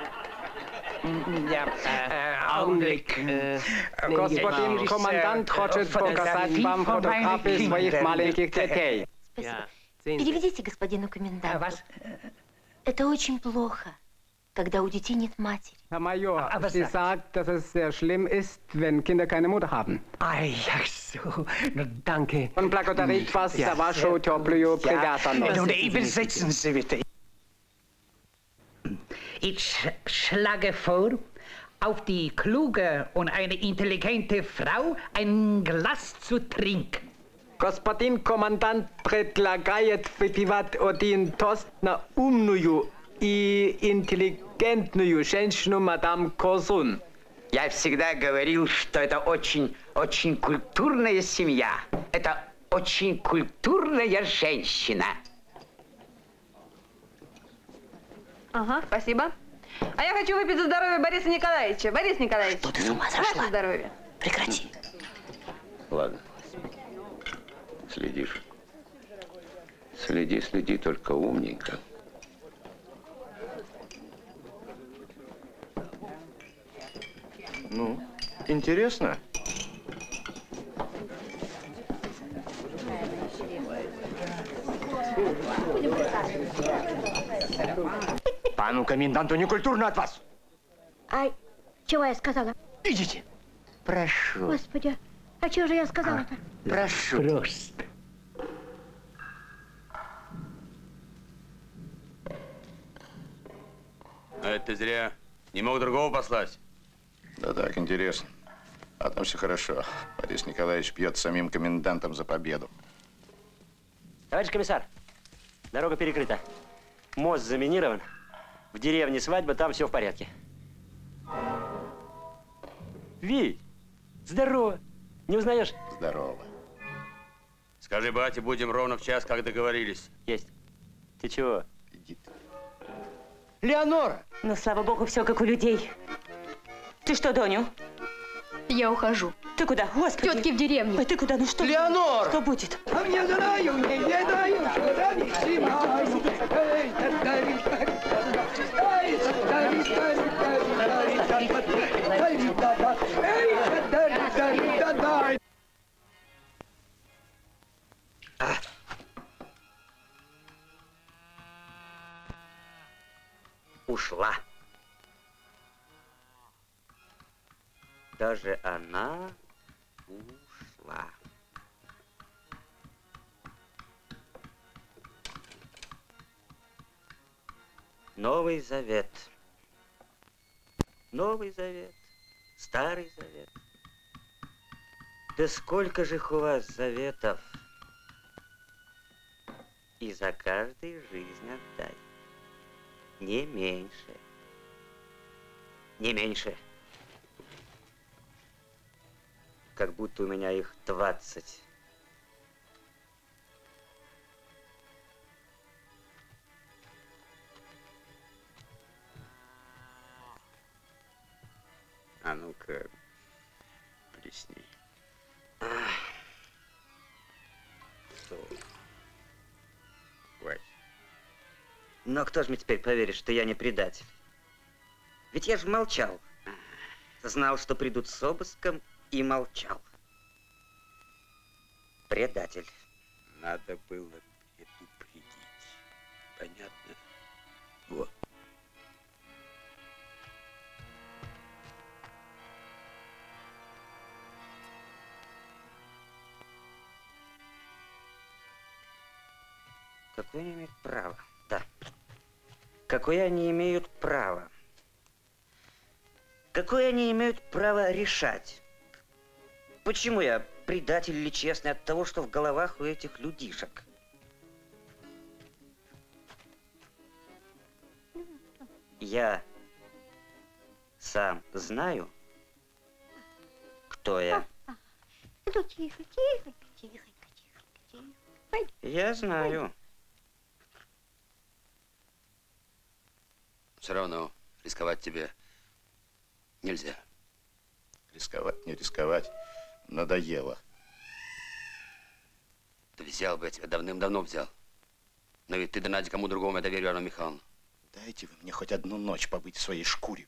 Augenblick. Господин командант хочет показать вам фотографии своих маленьких детей. Спасибо. Переведите господину коменданту. Это очень плохо, когда у детей нет матери. Herr Major, Sie sagt, dass es sehr schlimm ist, wenn Kinder keine Mutter haben. Ach so, danke. Он благодарит вас за вашу теплую привязанность. Und übersetzen Sie bitte. Ich schlage vor, auf die kluge und eine intelligente Frau ein Glas zu trinken. Господин командант предлагает выпивать 1 тост на умную и интеллигентную женщину, мадам Козун. Я всегда говорил, что это очень культурная семья. Это очень культурная женщина. Ага, спасибо. А я хочу выпить за здоровье Бориса Николаевича. Борис Николаевич. Что ты с ума сошла? Ваше здоровье. Прекрати. Ладно. Следишь. Следи, только умненько. Ну, интересно. Пану коменданту некультурно от вас. А чего я сказала? Идите. Прошу. Господи, а чего же я сказала-то? Прошу. Просто. Это зря. Не мог другого послать. Да так, интересно. А там все хорошо. Борис Николаевич пьет с самим комендантом за победу. Товарищ комиссар, дорога перекрыта. Мост заминирован. В деревне свадьба, там все в порядке. Вить, здорово. Не узнаешь? Здорово. Скажи, бате, будем ровно в час, как договорились. Есть. Ты чего? Иди ты. Леонора! Ну, слава богу, все как у людей. Ты что, Доню? Я ухожу. Ты куда? Господи. Тетки в деревню. Ой, ты куда? Ну что? Леонор! Что будет? А мне знаю, не ведаю, что Ушла. Даже она ушла. Новый Завет. Новый Завет. Старый Завет. Да сколько же их у вас заветов? И за каждый жизнь отдай. Не меньше. Не меньше. Как будто у меня их 20. А ну-ка, плесни. Хватит. Но кто же мне теперь поверит, что я не предатель? Ведь я же молчал. Знал, что придут с обыском, и молчал. Предатель. Надо было предупредить. Понятно? Вот. Какое они имеют право? Да. Какое они имеют право? Какое они имеют право решать? Почему я предатель или честный от того, что в головах у этих людишек? Я сам знаю, кто я. Ну, тихо, тихо, тихо, тихо, тихо. Я знаю. Все равно рисковать тебе нельзя. Рисковать, не рисковать. Надоело. Да взял бы я тебя, давным-давно взял. Но ведь ты да Надя кому другому я доверю, Анну Михайловну. Дайте вы мне хоть одну ночь побыть в своей шкуре.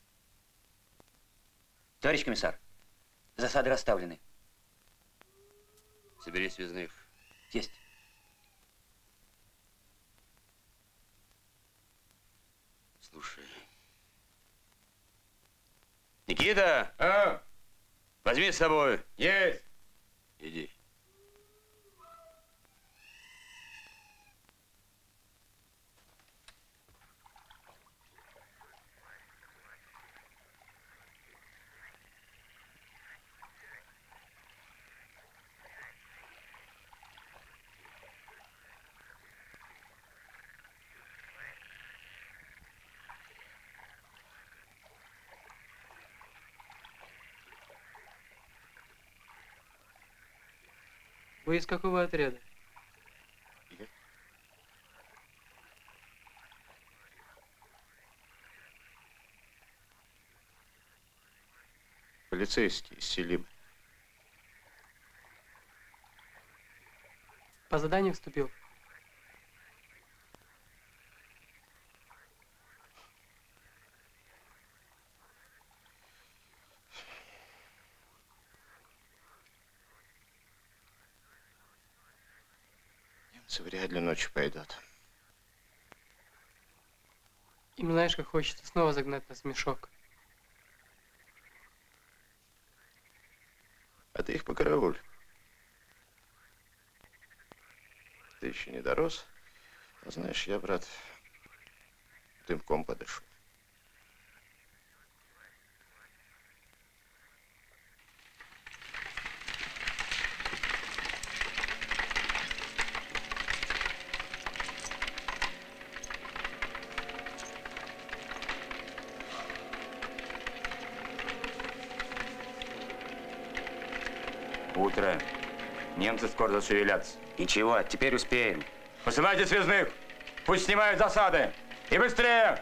Товарищ комиссар, засады расставлены. Собери связных. Есть. Слушай. Никита! А? Возьми с собой. Есть. Иди. Вы из какого отряда? Полицейский из Селимы. По заданию вступил. Немцы вряд ли ночью пойдут. Им знаешь, как хочется снова загнать нас в мешок. А ты их покарауль. Ты еще не дорос. А знаешь, я, брат, дымком подышу. Утро. Немцы скоро зашевелятся. Ничего, теперь успеем. Посылайте связных. Пусть снимают засады. И быстрее!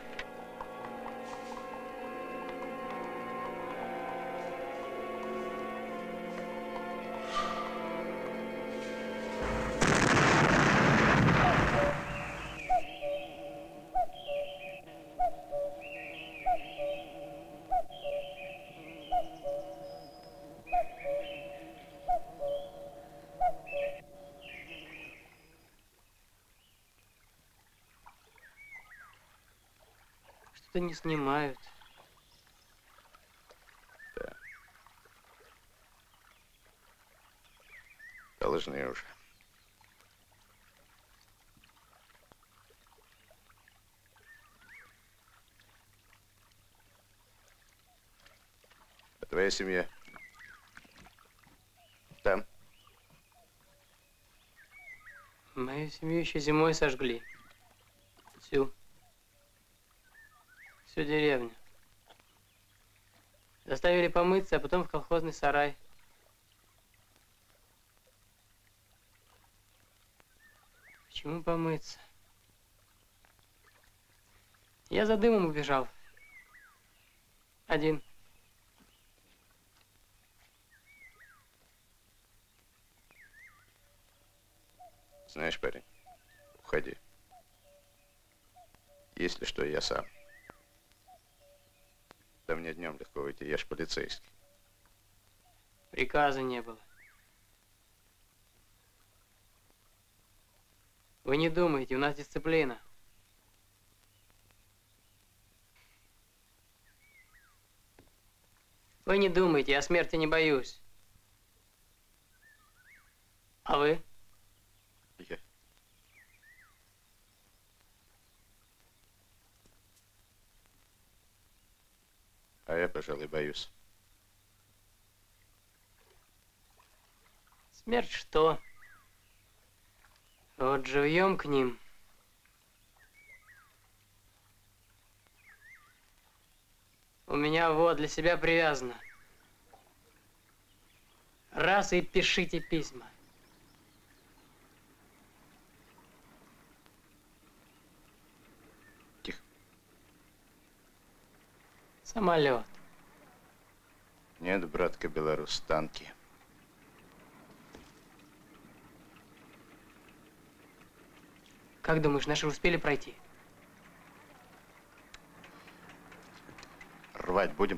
что-то не снимают. Да. Должны уже. А твоя семья? Там? Мою семью еще зимой сожгли. Всю деревню. Заставили помыться, а потом в колхозный сарай. Почему помыться? Я за дымом убежал. Один. Знаешь, парень, уходи. Если что, я сам. Да мне днем легко выйти, я ж полицейский. Приказа не было. Вы не думайте, у нас дисциплина. Вы не думайте, я смерти не боюсь. А вы? Я. А я, пожалуй, боюсь. Смерть что? Вот живьем к ним. У меня вот для себя привязано. Раз и пишите письма. Тихо. Самолет. Нет, братка белорус, танки. Как думаешь, наши успели пройти? Рвать будем?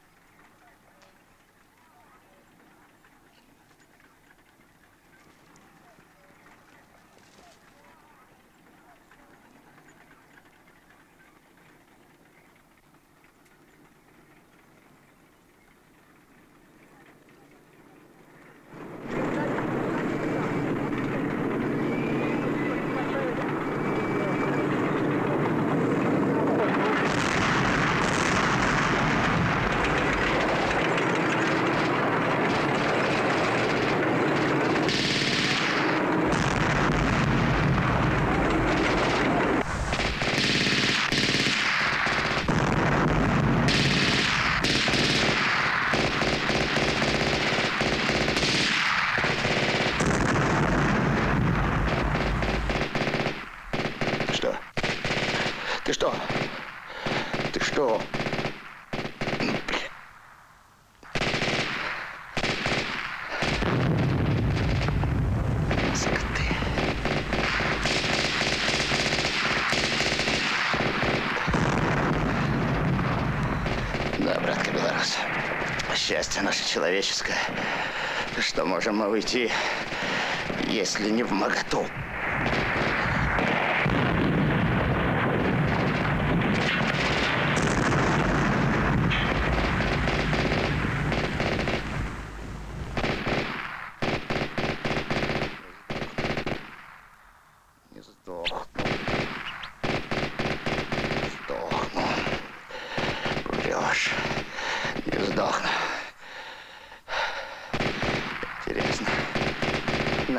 Счастье наше человеческое, что можем мы уйти, если не вмоготу. Не сдохну. Сдохну. Врешь. Не сдохну. Интересно. На.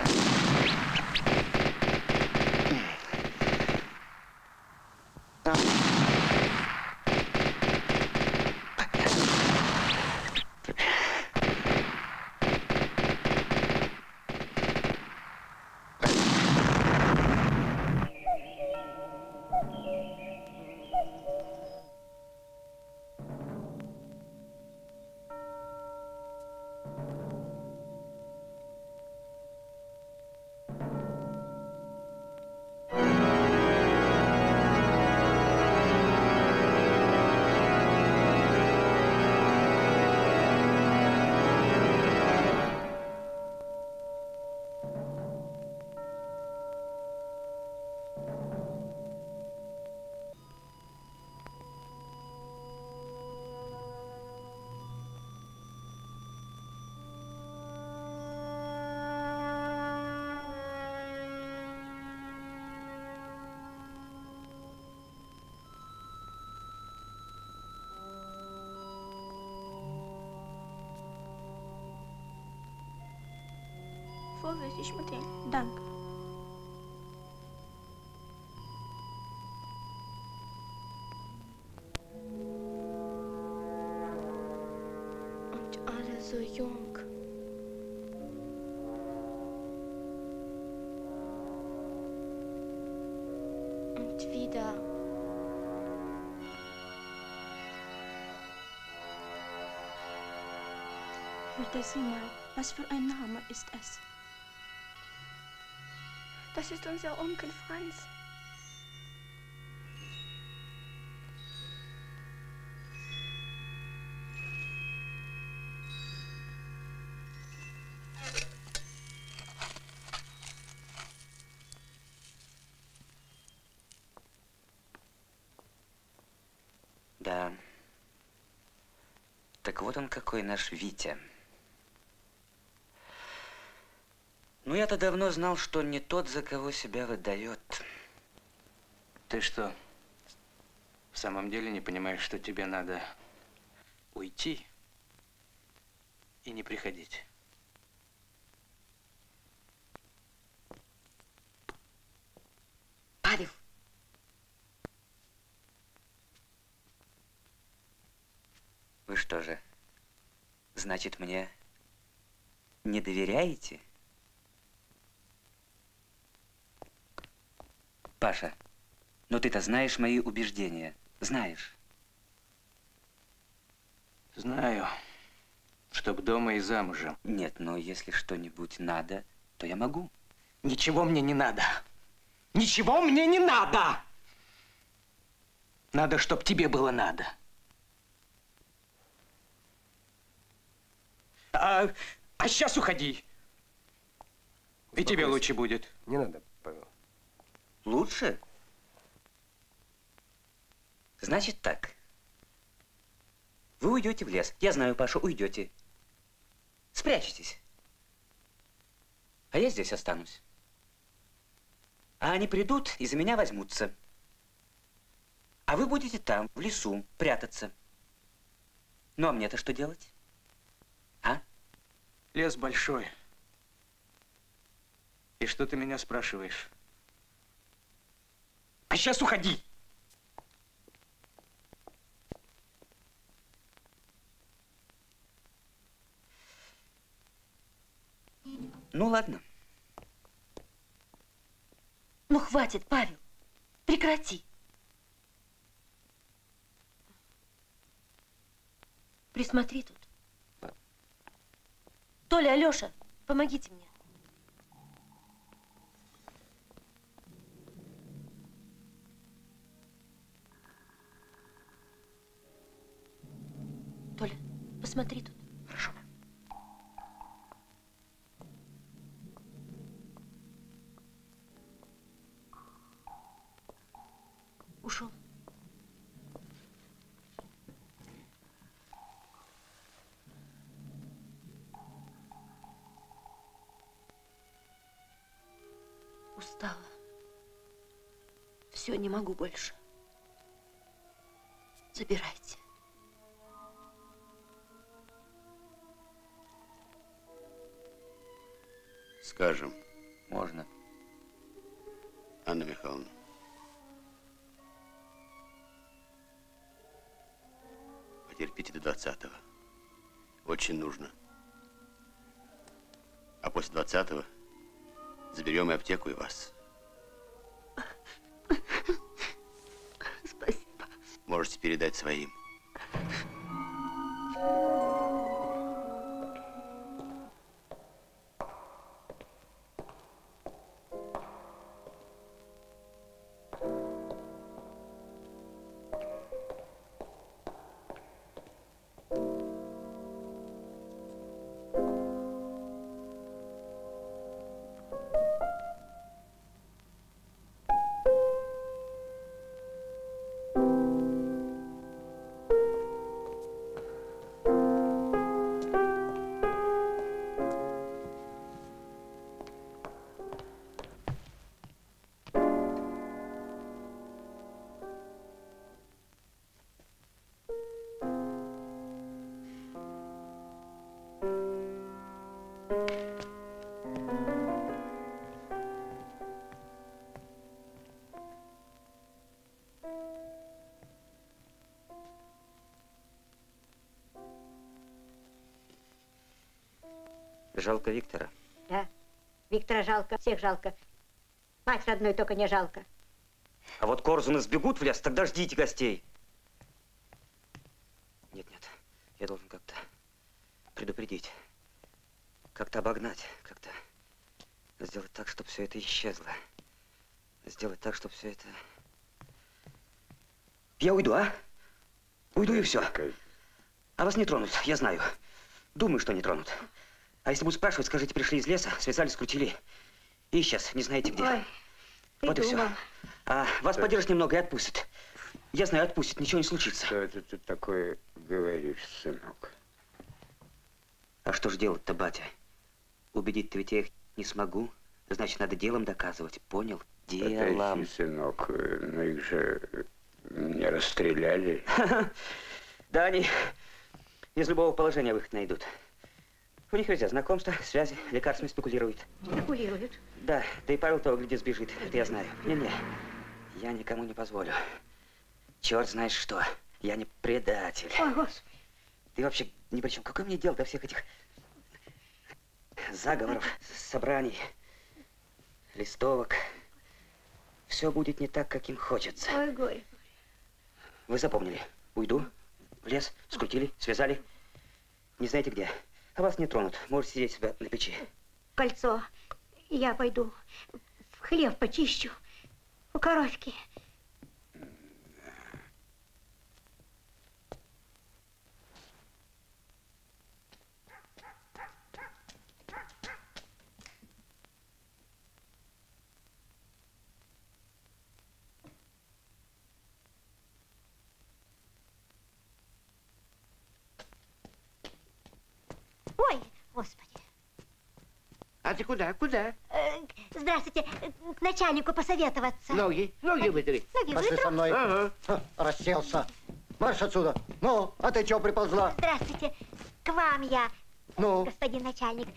weiß ich mit dem. Danke. Und alle so jung. Und wieder. Bitte sieh mal, was für ein Name ist es? Das ist unser Onkel Franz. Да. Так вот он какой, наш Витя. Ну, я-то давно знал, что он не тот, за кого себя выдает. Ты что, в самом деле не понимаешь, что тебе надо уйти и не приходить? Павел! Вы что же, значит, мне не доверяете? Паша, ну ты-то знаешь мои убеждения, знаешь? Знаю, чтоб дома и замужем. Нет, но если что-нибудь надо, то я могу. Ничего мне не надо. Ничего мне не надо! Надо, чтоб тебе было надо. А сейчас уходи. И тебе лучше будет. Не надо, Павел. Лучше? Значит так. Вы уйдете в лес. Я знаю, Паша, уйдете. Спрячетесь. А я здесь останусь. А они придут и за меня возьмутся. А вы будете там, в лесу, прятаться. Ну, а мне-то что делать? А? Лес большой. И что ты меня спрашиваешь? А сейчас уходи! Ну, ладно. Ну, хватит, Павел. Прекрати. Присмотри тут. Толя, Алёша, помогите мне. Толя, посмотри тут. Хорошо. Ушел. Устала. Все, не могу больше. Забирайте. Скажем. Можно. Анна Михайловна. Потерпите до 20-го. Очень нужно. А после 20-го заберем и аптеку, и вас. Спасибо. Можете передать своим. Жалко Виктора. Да. Виктора жалко, всех жалко. Мать родной только не жалко. А вот корзуны сбегут в лес, тогда ждите гостей. Нет, я должен как-то предупредить, как-то обогнать, как-то сделать так, чтобы все это исчезло. Сделать так, чтобы все это... Я уйду, а? Уйду и все. А вас не тронут, я знаю. Думаю, что не тронут. А если будут спрашивать, скажите, пришли из леса, связали, скрутили и исчез, не знаете где. Ой, вот и все. А вас подержат немного и отпустят. Я знаю, отпустят, ничего не случится. Что это ты такое говоришь, сынок? А что же делать-то, батя? Убедить-то ведь я их не смогу. Значит, надо делом доказывать. Понял? Делом. Подожди, сынок, но их же не расстреляли. Да, они из любого положения выход найдут. У них везде знакомства, связи, лекарствами спекулируют. Спекулируют? Да, да и Павел того, гляди, сбежит. Это я знаю. Не-не, я никому не позволю. Черт знаешь что, я не предатель. Ой, Господи. Ты вообще ни при чем. Какое мне дело до всех этих заговоров, собраний, листовок? Все будет не так, как им хочется. Ой, горе. Вы запомнили? Уйду в лес, скрутили, связали. Не знаете где. А вас не тронут. Можете сидеть себя на печи. Кольцо. Я пойду в хлеб почищу. У коровки. Ой, Господи. А ты куда? Куда? Здравствуйте. К начальнику посоветоваться. Ноги вытри. Ноги Пошли вытру. со мной. Ага. Расселся. Марш отсюда. Ну, а ты чего приползла? Здравствуйте. К вам я, Ну? господин начальник.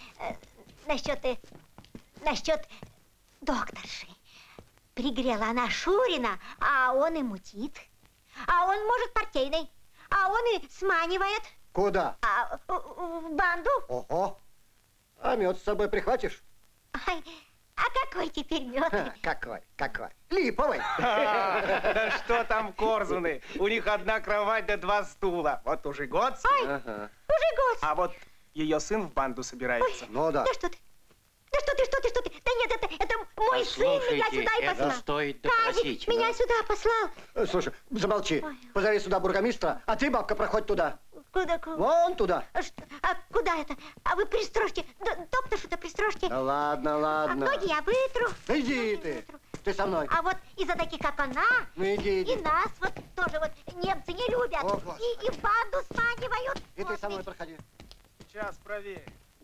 Насчет докторши. Пригрела она Шурина, а он и мутит. А он, может, партийный. А он и сманивает. Куда? В банду. Ого. А мед с собой прихватишь? Ай, а какой теперь мед? Какой? Липовый. Да что там корзуны? У них одна кровать да 2 стула. Вот уже год. Уже год. А вот ее сын в банду собирается. Ну да. Да что ты? Что ты? Да нет, это мой сын меня сюда и послал. стоит Казик меня сюда послал. Слушай, замолчи. Позови сюда бургомистра, а ты, бабка, проходь туда. Куда? Вон туда. А куда это? А вы пристрожьте. Доктор-то пристрожьте. Да ладно. А ноги я вытру. Ну иди ты. Ты со мной. А вот из-за таких, как она, Ну иди. и нас вот тоже вот немцы не любят. О, Господи. И в банду сманивают. И ты со мной проходи. Сейчас проверь.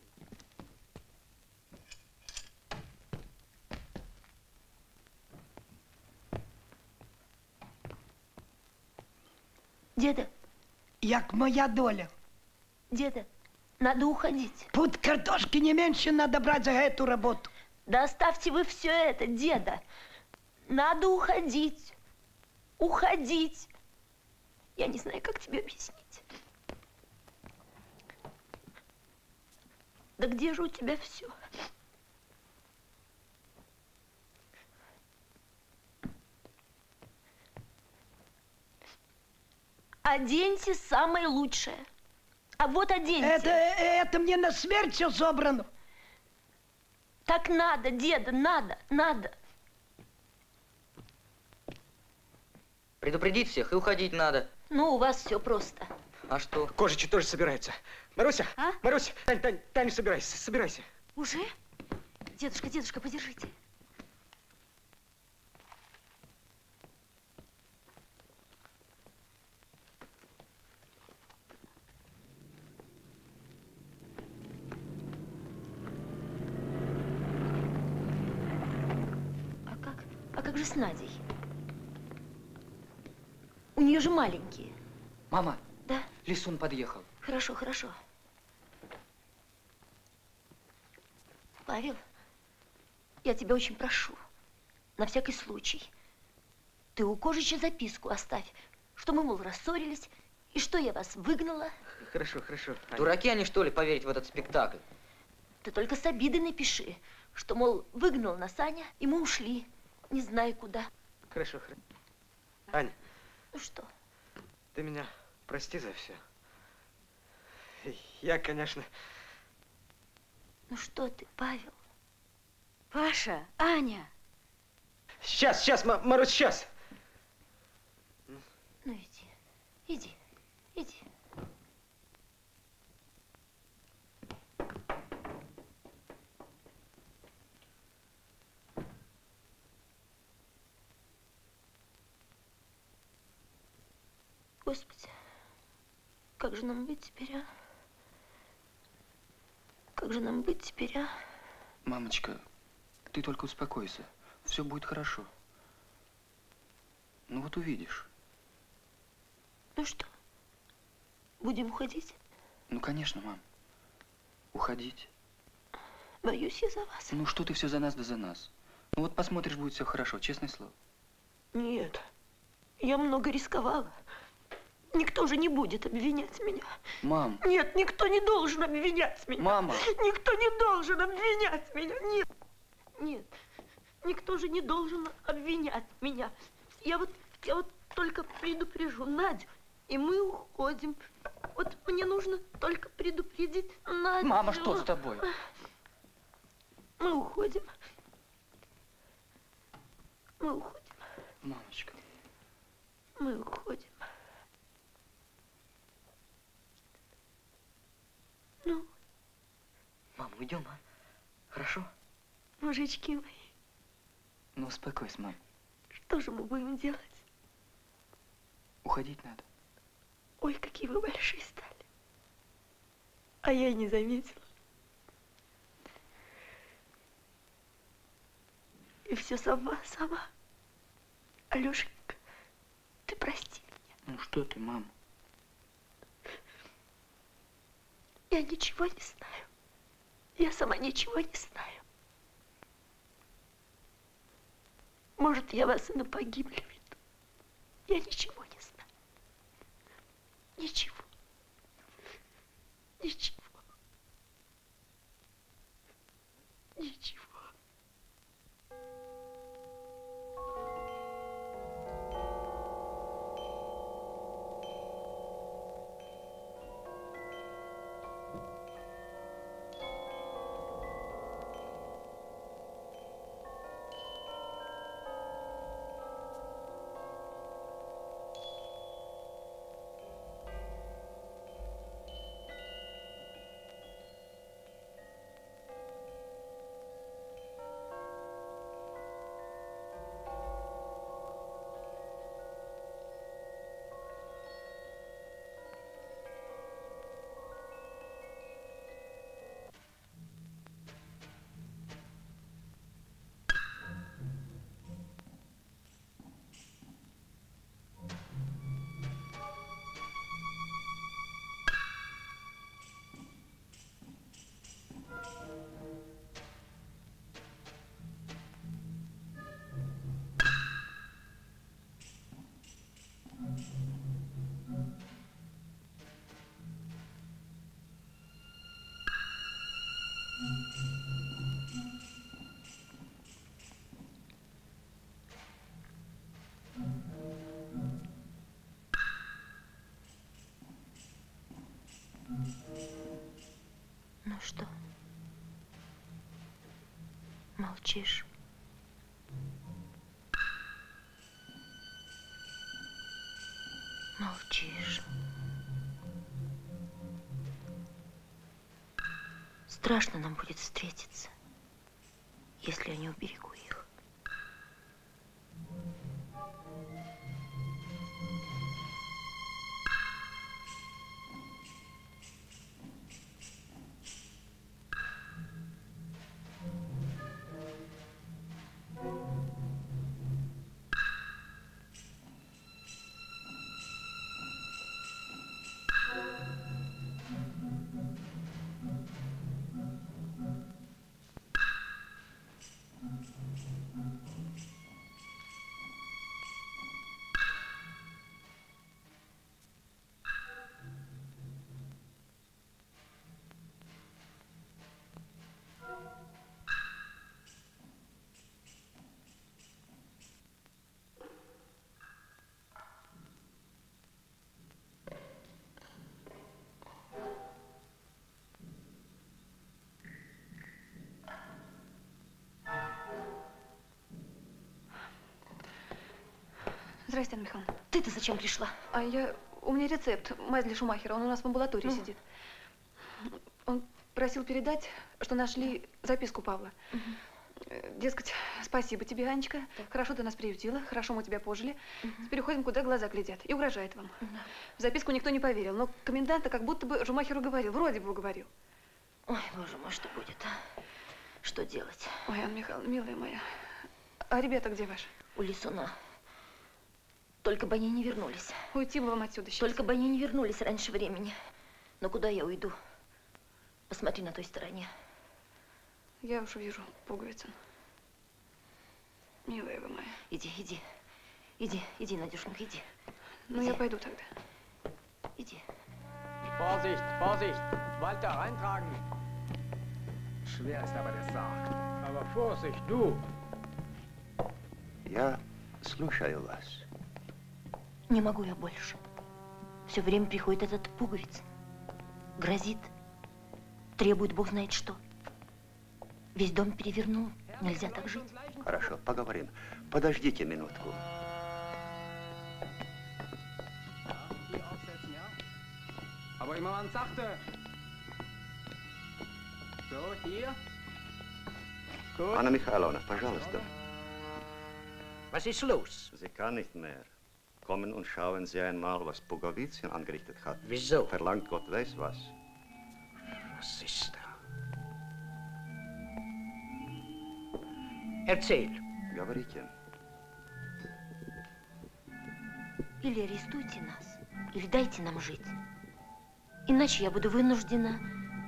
Деда. Як моя доля. Деда, надо уходить. Пуд картошки не меньше надо брать за эту работу. Да оставьте вы все это, деда. Надо уходить. Уходить. Я не знаю, как тебе объяснить. Да где же у тебя все? Оденьте самое лучшее. А вот оденьте. Это мне на смерть все собрано. Так надо, деда, надо. Предупредить всех и уходить надо. Ну, у вас все просто. А что? Кожичи тоже собирается. Маруся, А? Маруся, Тань, собирайся. Уже? Дедушка, подержите. А как же с Надей? У нее же маленькие. Мама. Да? Лисун подъехал. Хорошо. Павел, я тебя очень прошу, на всякий случай, ты у Кожича записку оставь, что мы, мол, рассорились, и что я вас выгнала. Хорошо. Дураки они, что ли, поверить в этот спектакль? Ты только с обидой напиши, что, мол, выгнал нас Аня, и мы ушли, не знаю куда. Хорошо, хорошо. Аня. Ну что? Ты меня прости за все. Я, конечно... Ну что ты, Павел? Паша, Аня. Сейчас, Марусь, сейчас. Ну иди. Господи, как же нам быть теперь, а? Как же нам быть теперь, а? Мамочка, ты только успокойся. Все будет хорошо. Ну вот увидишь. Ну что, будем уходить? Ну, конечно, мам. Уходить. Боюсь я за вас. Ну что ты все за нас да за нас? Ну вот посмотришь, будет все хорошо, честное слово. Нет, я много рисковала. Никто же не будет обвинять меня. Мам. Нет, никто не должен обвинять меня. Мама. Никто не должен обвинять меня. Нет, никто же не должен обвинять меня. Я вот только предупрежу Надю, и мы уходим. Вот мне нужно только предупредить Надю. Мама, что с тобой? Мы уходим. Мамочка. Мы уходим. Ну? Мам, уйдем, а? Хорошо? Мужички мои, Ну, успокойся, мам. что же мы будем делать? Уходить надо. Ой, какие вы большие стали. А я и не заметила. И все сама. Алешенька, ты прости меня. Ну что ты, мам? Я ничего не знаю. Я сама ничего не знаю. Может, я вас и на погибель веду. Я ничего не знаю. Ничего. Ну что? Молчишь? Молчишь. Страшно нам будет встретиться, если я не уберегу их. Здрасте, Анна Михайловна. Ты-то зачем пришла? А у меня рецепт. Мазь для Шумахера. Он у нас в амбулатории сидит. Он просил передать, что нашли записку Павла. Дескать, спасибо тебе, Анечка. Хорошо ты нас приютила, хорошо мы тебя пожили. Теперь уходим, куда глаза глядят. И угрожает вам. В записку никто не поверил, но коменданта как будто бы Шумахеру говорил. Вроде бы говорил. Ой, боже мой, что будет, а? Что делать? Ой, Анна Михайловна, милая моя. А ребята где ваши? У Лисуна. Только бы они не вернулись. Уйти бы вам отсюда сейчас. Только бы они не вернулись раньше времени. Но куда я уйду? Посмотри на той стороне. Я уж вижу Пуговицын. Милая вы моя. Иди, Надюшенька, иди. Ну, я пойду тогда. Иди. Vorsicht, Vorsicht! Walter, eintragen! Schwer ist aber der Sarg. Aber Vorsicht, du! Я слушаю вас. Не могу я больше. Все время приходит этот Пуговицын. Грозит. Требует бог знает что. Весь дом перевернул. Нельзя так жить. Хорошо, поговорим. Подождите минутку. Aber immer man sagte. So, hier. Gut. Anna Mikhailovna, пожалуйста. Was ist los? Sie kann nicht mehr. Kommen und schauen Sie einmal, was Pugavitsyn angerichtet hat. Wieso? Verlangt Gott weiß was. Was ist da? Erzähl. Говорите. Или арестуйте нас, или дайте нам жить. Иначе я буду вынуждена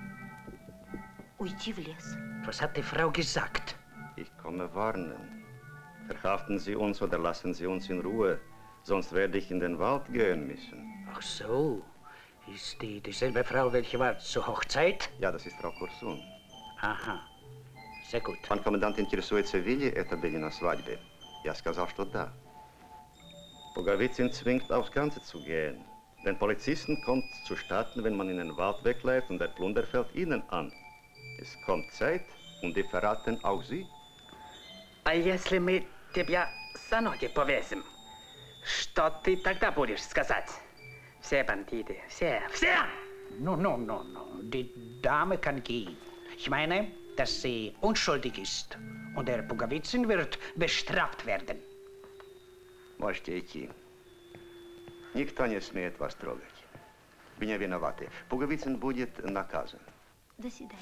уйти в лес. Was hat die Frau gesagt? Ich komme warnen. Verhaften Sie uns oder lassen Sie uns in Ruhe, sonst werde ich in den Wald gehen müssen. Ach so. Ist die dieselbe Frau, welche war zur Hochzeit? Ja, das ist Frau Kursun. Ага. Sehr gut. Пан комендант интересуется, Вилли это были на свадьбе. Я сказал, что да. Pugavitsyn zwingt aufs Ganze zu gehen. Den Polizisten kommt zustatten, wenn man in den Wald wegläuft und der Plunder fällt ihnen an. Es kommt Zeit und die verraten auch sie. А если мы тебя за ноги повесим, что ты тогда будешь сказать? Все бандиты, все! No. Die Dame kann gehen. Ich meine, dass sie unschuldig ist. Und der Pugavitsyn wird bestraft werden. Можете идти. Никто не смеет вас трогать. Вы не виноваты. Пуговицын будет наказан. До свидания.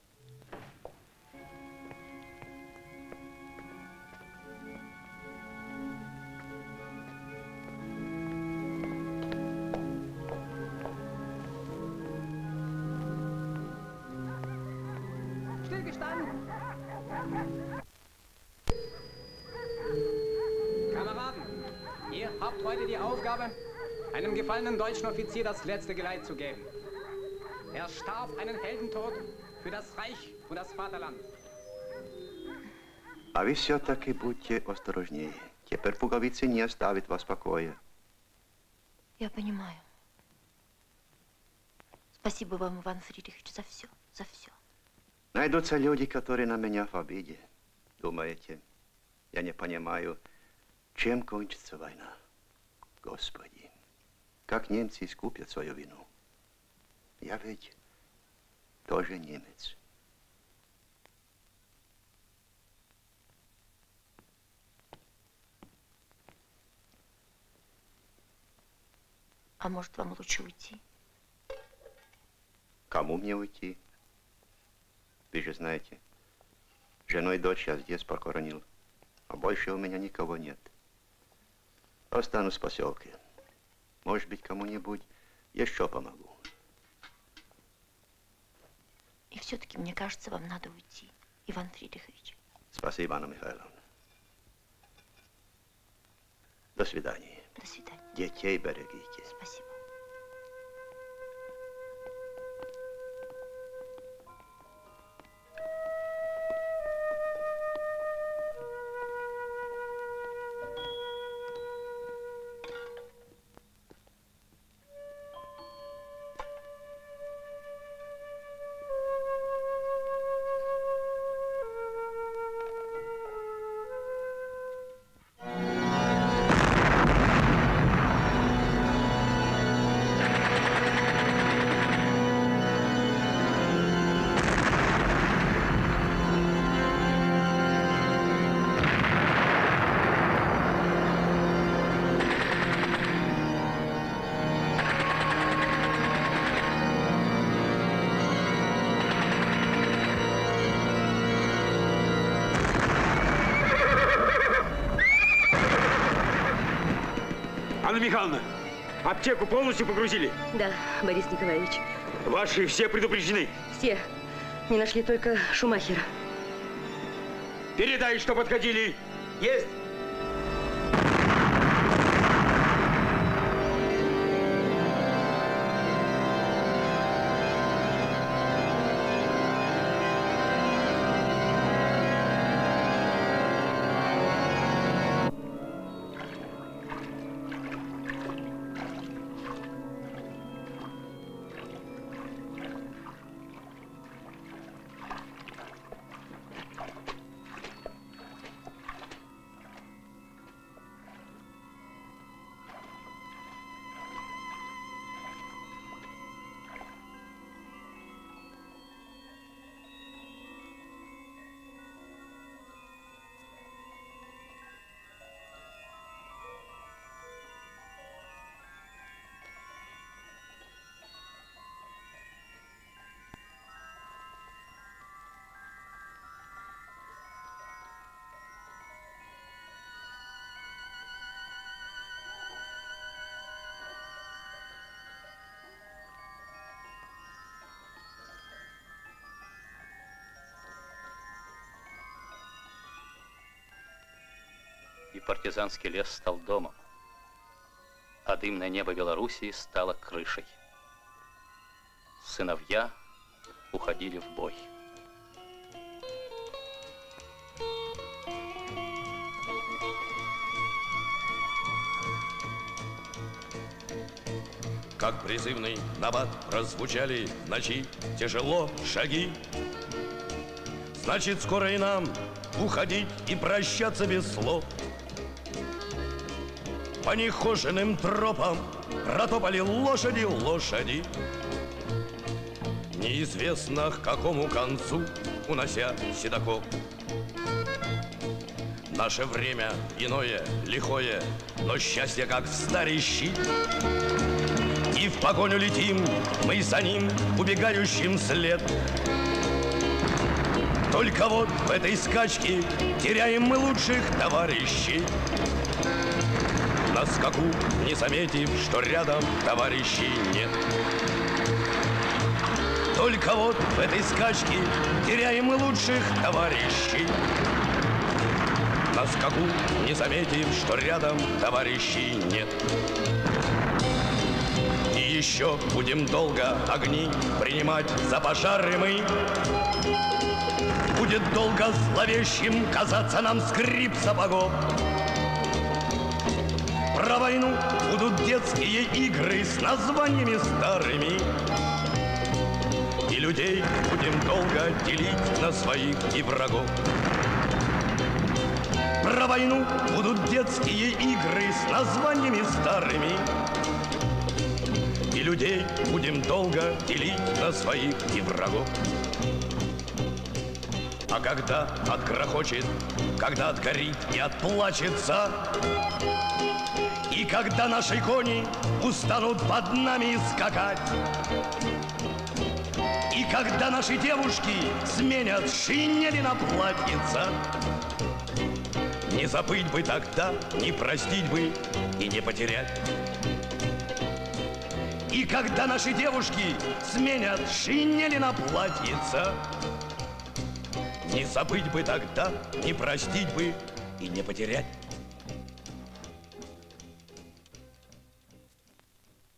Stillgestanden! Kameraden, ihr habt heute die Aufgabe, einem gefallenen deutschen Offizier das letzte Geleit zu geben. Er starb einen Heldentod für das Reich und das Vaterland. А вы все-таки будьте осторожнее. Теперь Пуговицын не оставит вас в покое. Я понимаю. Спасибо вам, Иван Фридрихович, за все, за все. Найдутся люди, которые на меня в обиде. Думаете, я не понимаю, чем кончится война? Господи, как немцы искупят свою вину? Я ведь тоже немец. А может, вам лучше уйти? Кому мне уйти? Вы же знаете, жену и дочь я здесь похоронил, а больше у меня никого нет. Останусь в поселке. Может быть, кому-нибудь еще помогу. И все-таки, мне кажется, вам надо уйти, Иван Фридрихович. Спасибо, Анна Михайловна. До свидания. До свидания. Детей берегите. Спасибо. Анна Михайловна, аптеку полностью погрузили? Да, Борис Николаевич. Ваши все предупреждены? Все. Не нашли только Шумахера. Передай, что подходили. Есть. И партизанский лес стал домом, а дымное небо Белоруссии стало крышей. Сыновья уходили в бой. Как призывный набат прозвучали в ночи тяжело шаги. Значит, скоро и нам уходить и прощаться без слов. По нехоженным тропам протопали лошади. Неизвестно к какому концу, унося седаков. Наше время иное, лихое, но счастье как старый щит. И в погоню летим мы за ним, убегающим след. Только вот в этой скачке теряем мы лучших товарищей. На скаку, не заметив, что рядом товарищей нет. Только вот в этой скачке теряем мы лучших товарищей. На скаку, не заметив, что рядом товарищей нет. И еще будем долго огни принимать за пожары мы. Будет долго зловещим казаться нам скрип сапогов. Про войну будут детские игры с названиями старыми. И людей будем долго делить на своих и врагов. Про войну будут детские игры с названиями старыми. И людей будем долго делить на своих и врагов. А когда отгрохочет, когда отгорит и отплачется, и когда наши кони устанут под нами скакать, и когда наши девушки сменят шинели на платьица, не забыть бы тогда, не простить бы и не потерять. И когда наши девушки сменят шинели на платьица, не забыть бы тогда, не простить бы и не потерять.